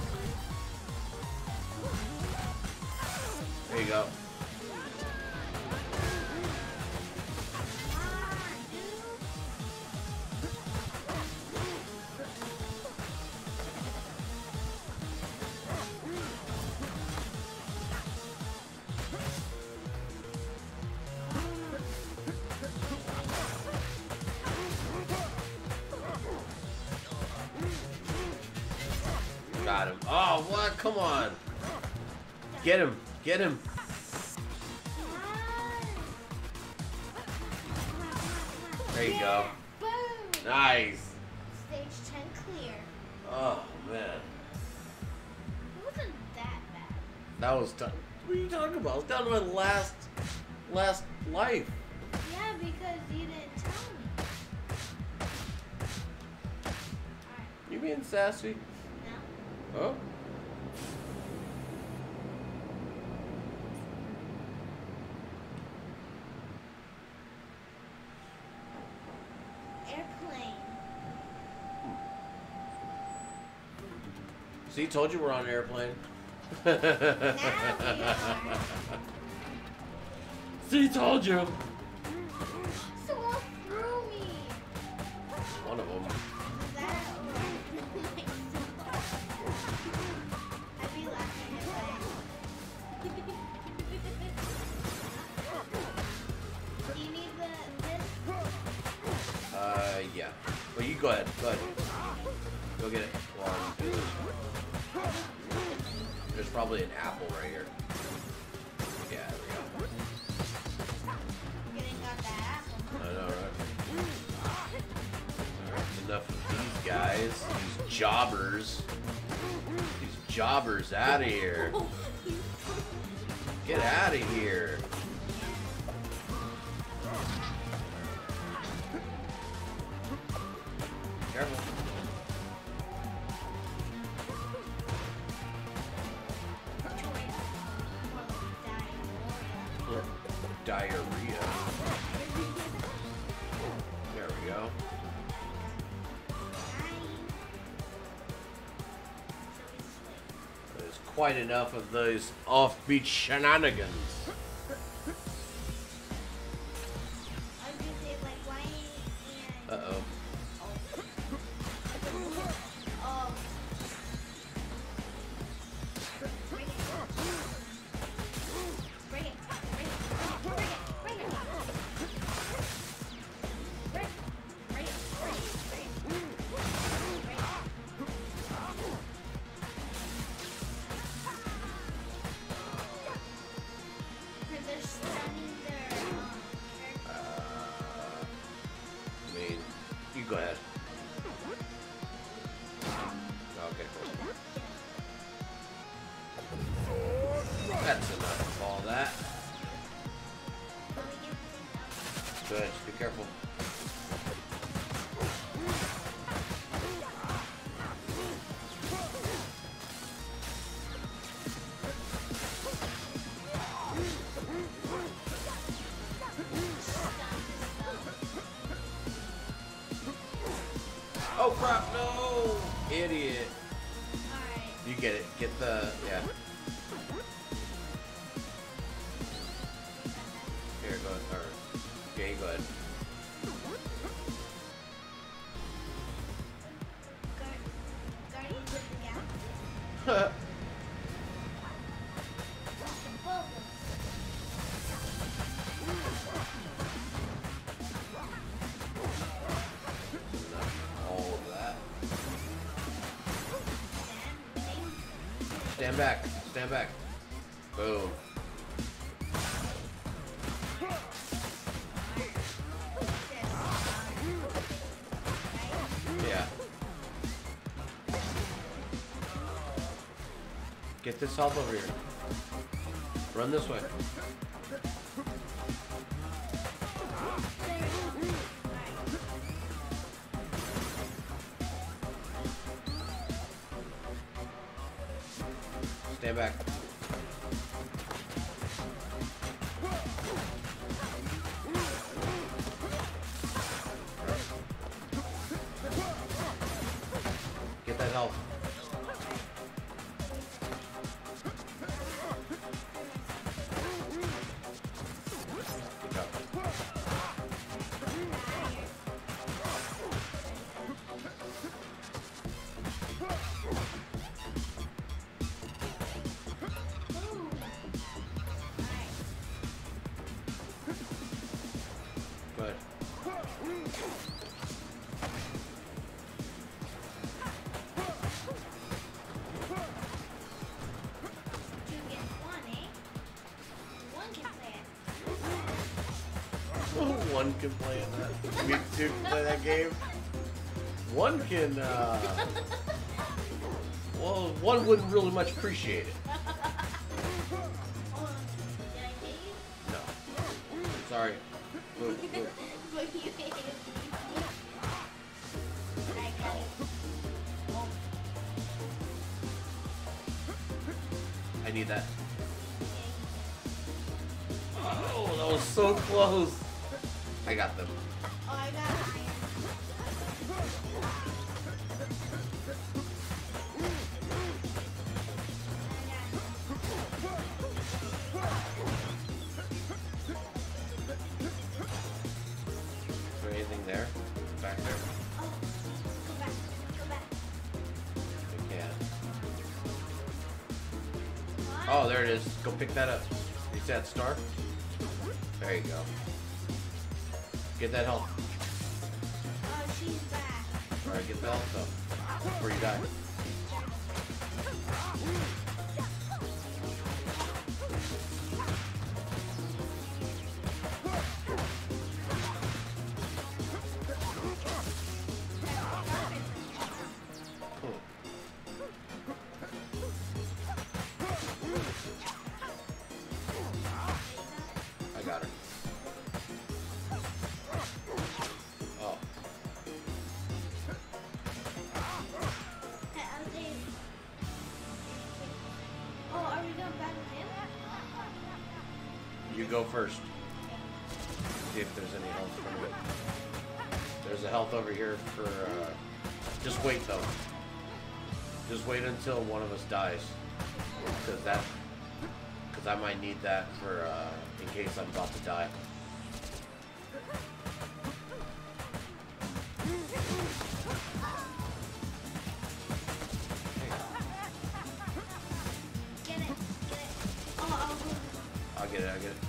There you go. Got him. Oh, what? Come on. Get him. Get him. There you go. Boom. Nice. Stage 10 clear. Oh, man. It wasn't that bad. That was done. What are you talking about? I was down to my last life. Yeah, because you didn't tell me. Alright. You being sassy? No. Oh? Airplane. See, told you we're on an airplane. Now we are. See, told you. Someone threw me. One of them. Was that myself? I'd be laughing if I. Do you need this? Yeah. Well, you go ahead. Go ahead. Go get it. One, two. There's probably an apple right here. Yeah, there we go. Getting got that apple. I know, right? Alright, enough of these guys. These jobbers. These jobbers out of here. Get out of here. Careful. Diarrhea. There we go. There's quite enough of those offbeat shenanigans. Uh-oh. I mean, you go ahead. Okay, cool. That's enough of all that. Good, just be careful. Oh crap, no! Idiot. You get it. Get the, yeah. Here, go ahead. Or, yeah, you go ahead. All of that. Stand back. Stand back. Boom. Yeah. Get this help over here. Run this way. Stand back. Get that help. Good job. Good. One can play that. Me two can play that game. One can, well, one wouldn't really much appreciate it. No. Sorry. Move, move. I need that. Oh, that was so close. I got them. Oh, I got iron. Is there anything there? Back there? Oh, go back. Go back. I can't. What? Oh, there it is. Go pick that up. You see that star? There you go. Get that health. Oh, she's back. Alright, get the health up. Before you die. I got her. Oh. Hey, oh, are we going back with him? You go first. See if there's any health from it. There's a health over here for, just wait though. Just wait until one of us dies. Because I might need that for, in case I'm about to die. Get it. Get it. Oh, I'll get it, I'll get it.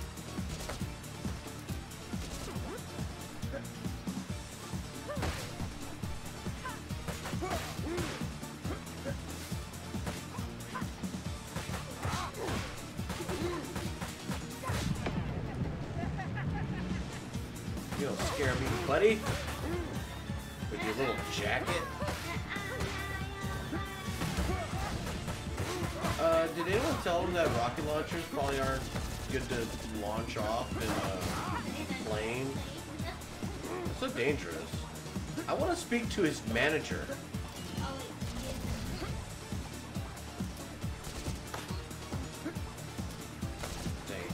You don't scare me, buddy. With your little jacket. Did anyone tell them that rocket launchers probably aren't good to launch off in a plane? It's so dangerous. I want to speak to his manager. Dang.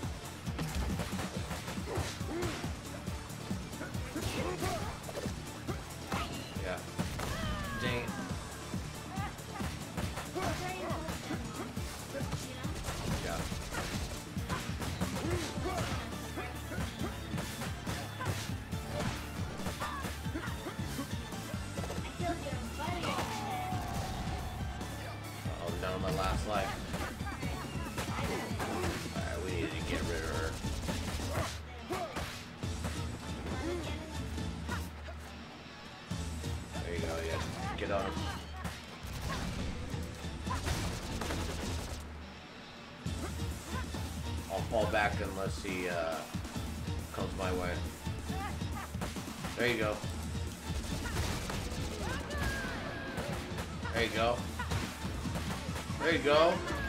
Yeah. Dang. Yeah. Oh, I'm down to my last life. Alright, we need to get rid of her. There you go, yeah. Get on him. I'll fall back unless he comes my way. There you go. There you go. There you go.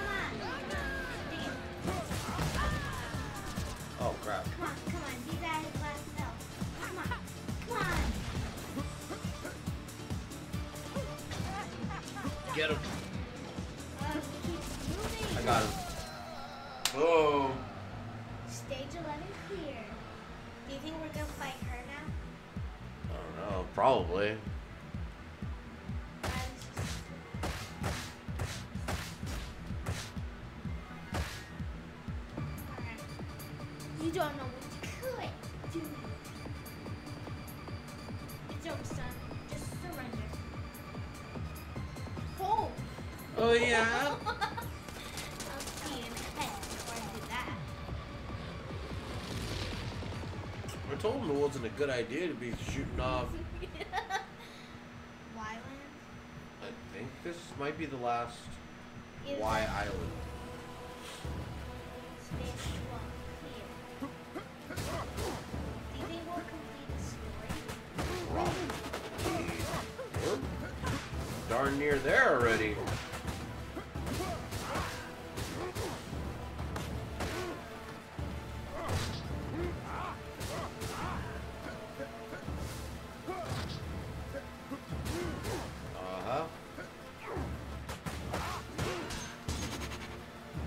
Oh crap. Come on, come on. These are his last cells. Come on. Come on. Get him. He keeps moving. I got him. Oh. Stage 11 clear. Do you think we're gonna fight her now? I don't know. Probably. Alright. You don't know what you could do. It's over, son. Just surrender. Oh! Oh yeah. I'll see you in the head before I do that. I told him it wasn't a good idea to be shooting off. Wyland? I think this might be the last Is Y it Island. Stage 1 clear. Do you think we'll complete the story? We're darn near there already. Uh-huh.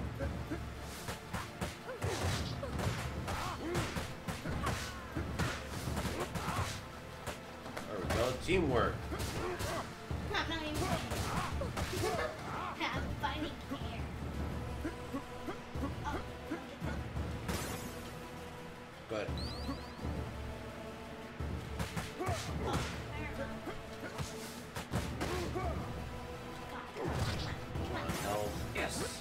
Teamwork. I'm not even I'm fighting air. Oh, Go ahead. oh, I don't know. Come on. Health. Yes.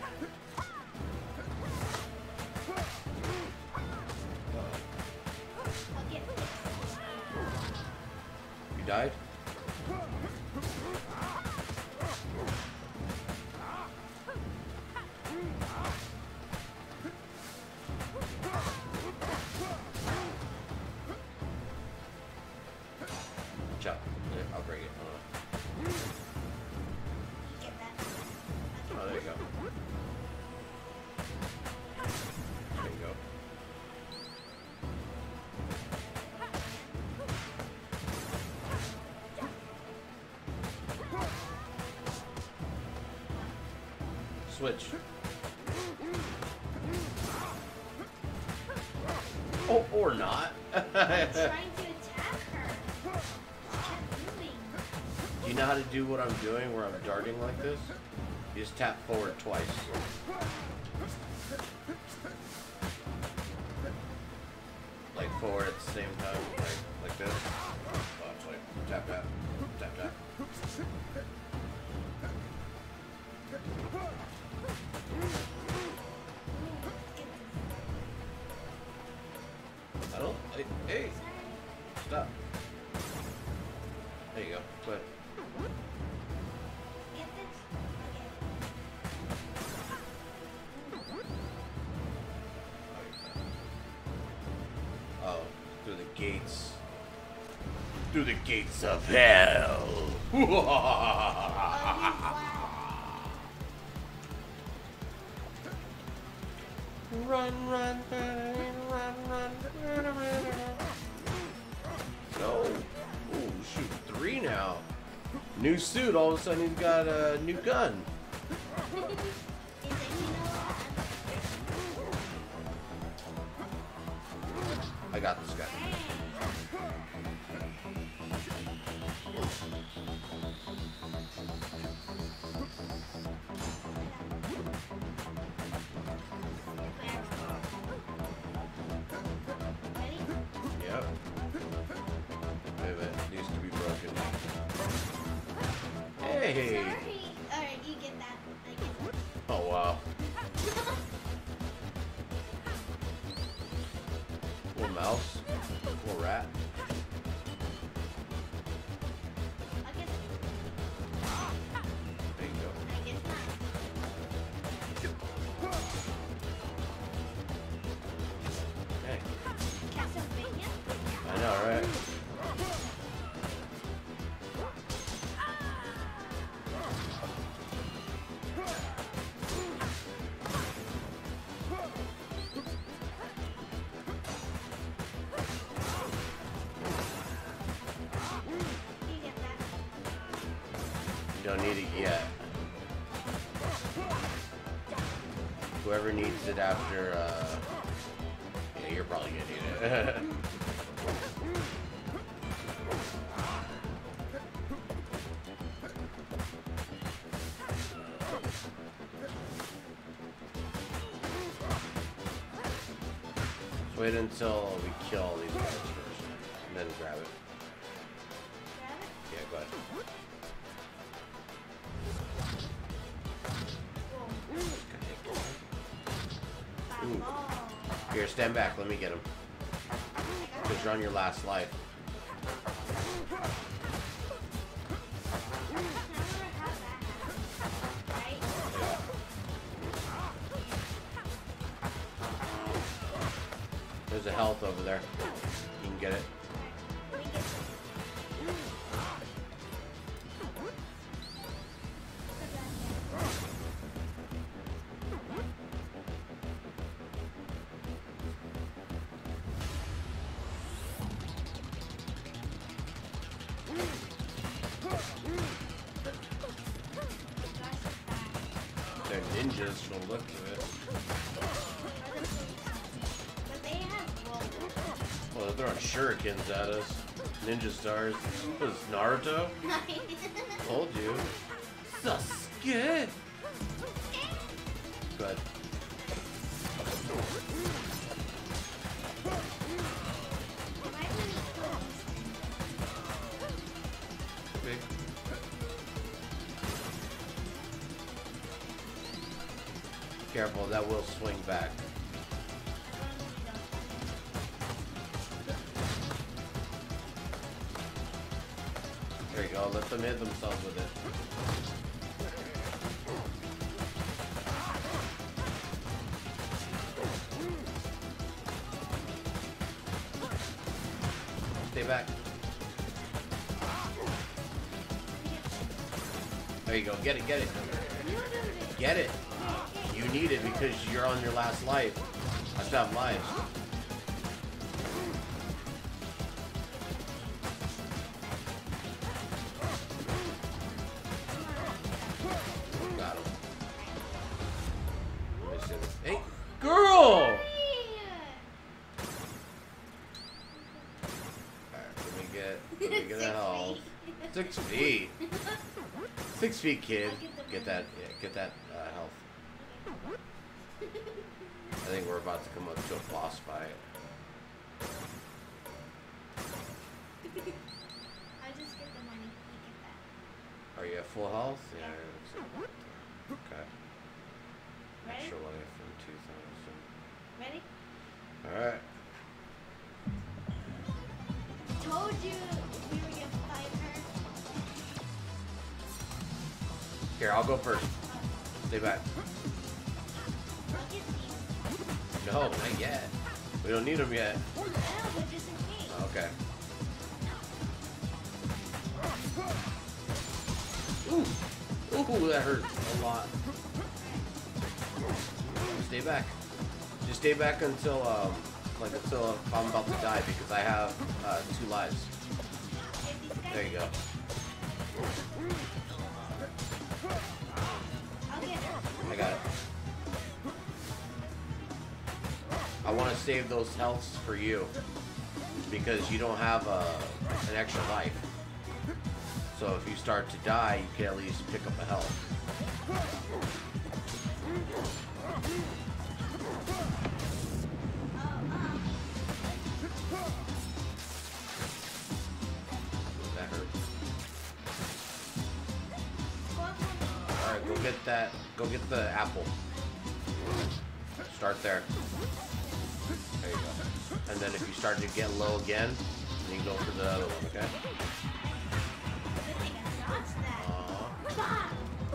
I'll get this. You died? Chop. I'll break it. Get that. Oh, there you go. There you go. Switch. Oh, or not. I'm trying to attack her. She kept moving. Do you know how to do what I'm doing where I'm darting like this? You just tap forward twice. Like forward at the same time, like this. Oh, it's like tap tap, tap tap. I don't. Hey, stop. There you go. Quit. Get this? Oh, through the gates. Through the gates of hell. Run, run, run, run, run. No. Ooh, shoot, 3 now. New suit, all of a sudden he's got a new gun. I got this guy. Yep. Wait a minute, it needs to be broken. Hey! Alright, you get that. I get that. Oh wow. Little mouse. Little rat. I'll get that. There you go. I get that. Hey. Castlevania? I know, right? You get that. Don't need it yet. Whoever needs it after, yeah, you're probably gonna need it. Wait until we kill these guys first, and then grab it. Grab it? Yeah, go ahead. Ooh. Ball. Here, stand back. Let me get him. Because you're on your last life. There's a health over there. You can get it. They're ninjas from the look of it. But they have rolls. Well, they're throwing shurikens at us. Ninja stars. What is Naruto? Told you. Sasuke. Go ahead. Okay. Careful, that will swing back. There you go, let them hit themselves with it. Stay back. There you go, get it, get it. Get it. You need it because you're on your last life. I still have lives. Got him. Let me see this. Hey, girl! Alright, let me get that health. 6 feet. 6 feet, kid. Get that, yeah, get that health. I think we're about to come up to a boss fight. I just get the money. You get that. Are you at full health? Yeah. Okay. Ready? Extra life from 2000. Ready? Alright. Told you we were gonna fight her. Here, I'll go first. Stay back. Look at these. No, not yet. We don't need them yet. No, but just in case. Okay. Ooh. Ooh, that hurt a lot. Stay back. Just stay back until, until I'm about to die because I have 2 lives. There you go. I'll get her. I got it. I want to save those healths for you because you don't have an extra life. So if you start to die, you can at least pick up a health. That hurt. Alright, go get that. Go get the apple. Start there. There you go. And then if you start to get low again, then you go for the other one, okay? Good thing I dodged that. Aw.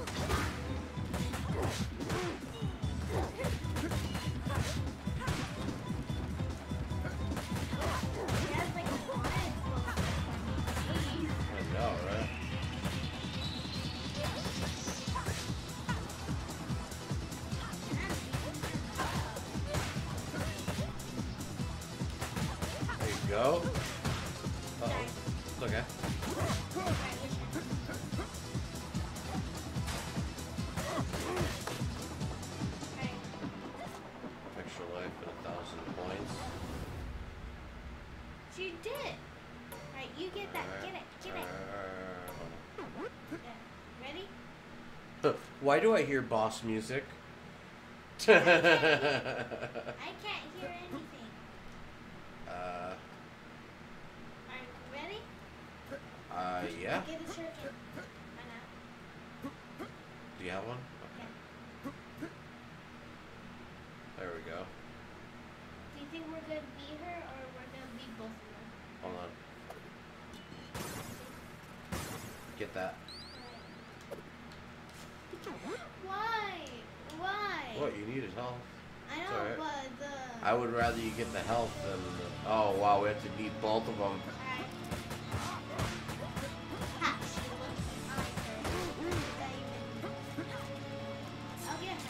He has like a flying close. I know, right? There you go. Uh-oh. It's okay. Extra life and 1,000 points. She did. Right, you get that. Get it. Get it. Yeah. Ready? Why do I hear boss music? I can't hear anything. Alright, ready? Yeah? Get the shirt. Run out. Do you have one? Okay. There we go. Do you think we're gonna beat her or we're gonna beat both of them? Hold on. Get that. Why? Why? What, you needed health? I know, It's alright. but the. I would rather you get the health than the... Oh, wow, we have to beat both of them. Alright. Ha, she looks like her. Is that even- I'll get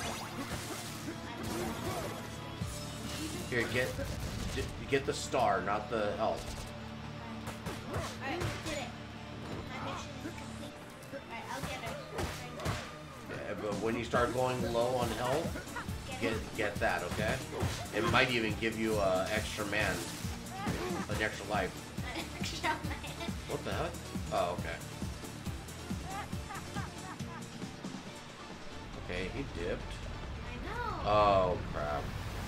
her. Here, get the star, not the health. Alright, did it. My mission is complete. Alright, I'll get her. Yeah, but when you start going low on health, get that, okay? It might even give you extra man, an extra life. Extra man. What the heck? Oh, okay. Okay, he dipped. I know. Oh, crap.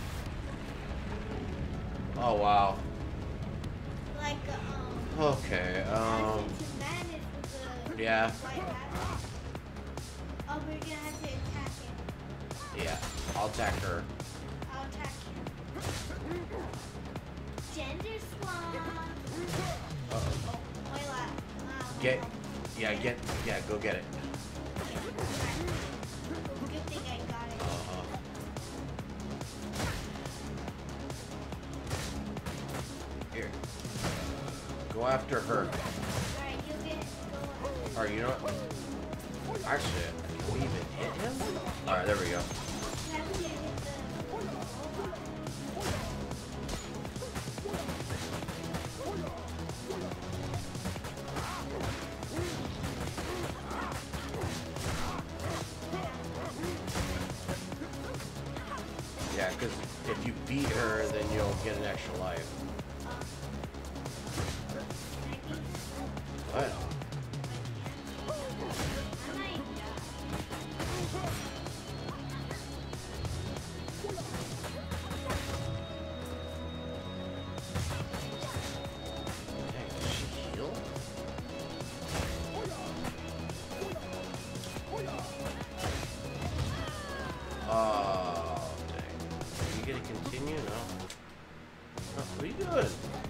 Oh, wow. Like, Okay, Madness with the yeah. white hat. Oh, we're gonna have to attack him. Yeah, I'll attack her. I'll attack him. Gender swap. Uh-oh. Oh, wait, Yeah, go get it. Good thing I got it. Here. Go after her. Alright, you get go. Alright, you know what? Actually, can we even hit him? Alright, there we go. Have to hit Yeah, because if you beat her, then you'll get an extra life. What? Dang, did she heal? Oh, dang. Are you gonna continue? No. Oh, what are you doing?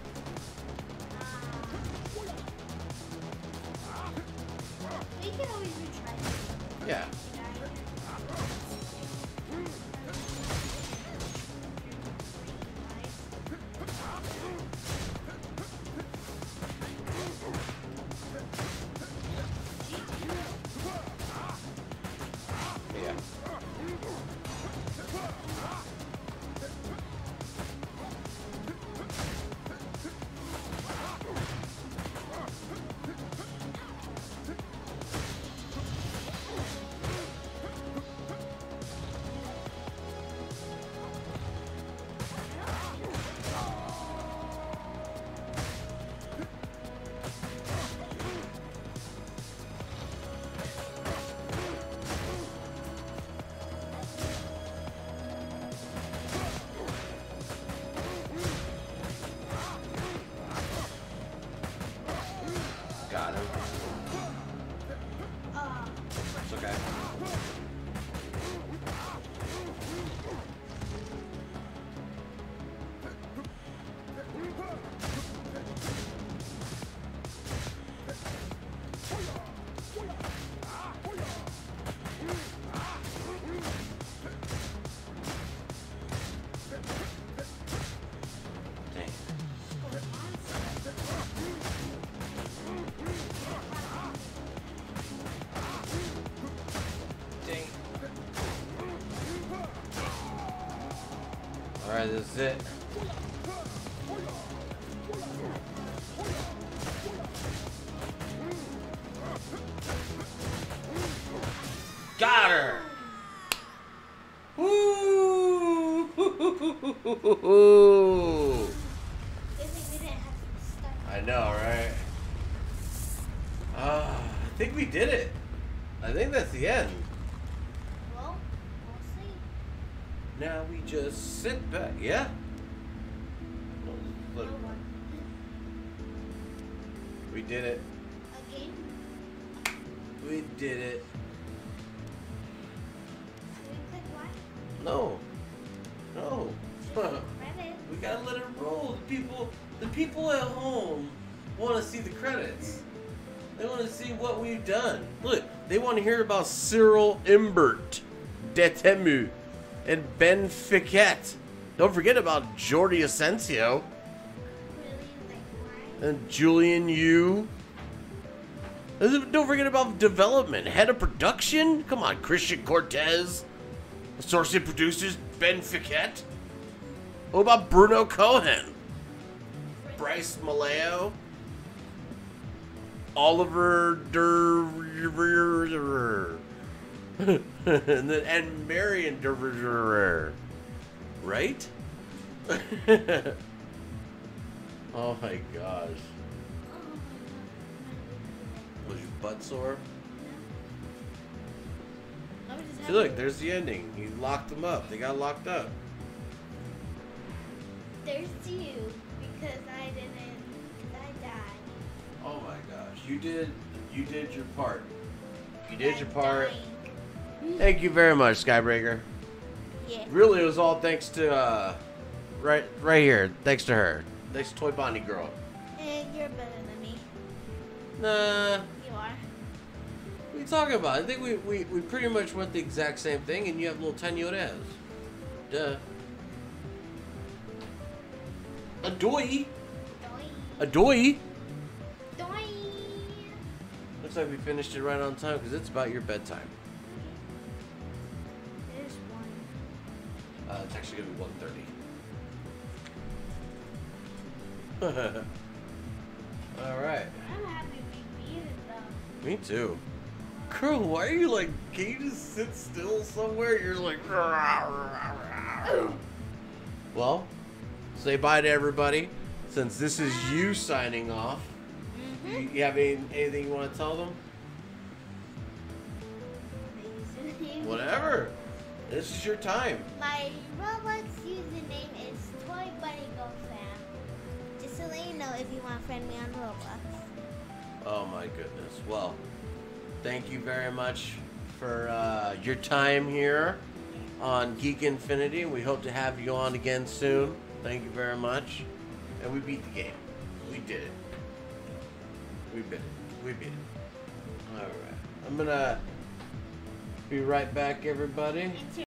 We can always retry. Yeah. Yeah. Got him. It's okay. Dang. Dang. Alright, this is it. Got her! Woo! I know, right? I think we did it. I think that's the end. Well, we'll see. Now we just sit back. Yeah. Look, No one. we did it. Again? We did it. Should we click Y? No. No. Credit. We gotta let it roll. The people at home want to see the credits. They want to see what we've done. Look, they want to hear about Cyril Imbert, Detemu, and Ben Fiquet. Don't forget about Jordi Asensio Really? Like Y? and Julian Yu. Don't forget about development, head of production. Come on, Christian Cortez, associate producers Ben Fiquet. What about Bruno Cohen, Bryce Maleo, Oliver and Marion right? Oh my gosh. butt sore? I was just See, having- look, there's the ending. You locked them up. They got locked up. There's you because I didn't. I died. Oh my gosh, you did your part. You did your part. Dying. Thank you very much, Skybreaker. Yeah. Really, it was all thanks to right here. Thanks to her. Thanks to Toy Bonnie Girl. And you're better than me. Nah. You are. What are you talking about? I think we pretty much went the exact same thing, and you have little tiny Yodas. Duh. A doy. A doy. Doing. Looks like we finished it right on time because it's about your bedtime. There's one. It's actually gonna be 1:30. All right. I'm happy we beat it though. Me too. Girl, why are you like? Can you just sit still somewhere? You're like. Well, say bye to everybody. Since this is you signing off, you have anything you want to tell them? Whatever. This is your time. My Roblox username is Toy Bunny Go Fam. Just to let you know if you want to friend me on Roblox. Oh my goodness. Well, thank you very much for your time here on Geek Infinity. We hope to have you on again soon. Thank you very much. And we beat the game. We did it. We beat it. We beat it. Alright. I'm gonna be right back, everybody.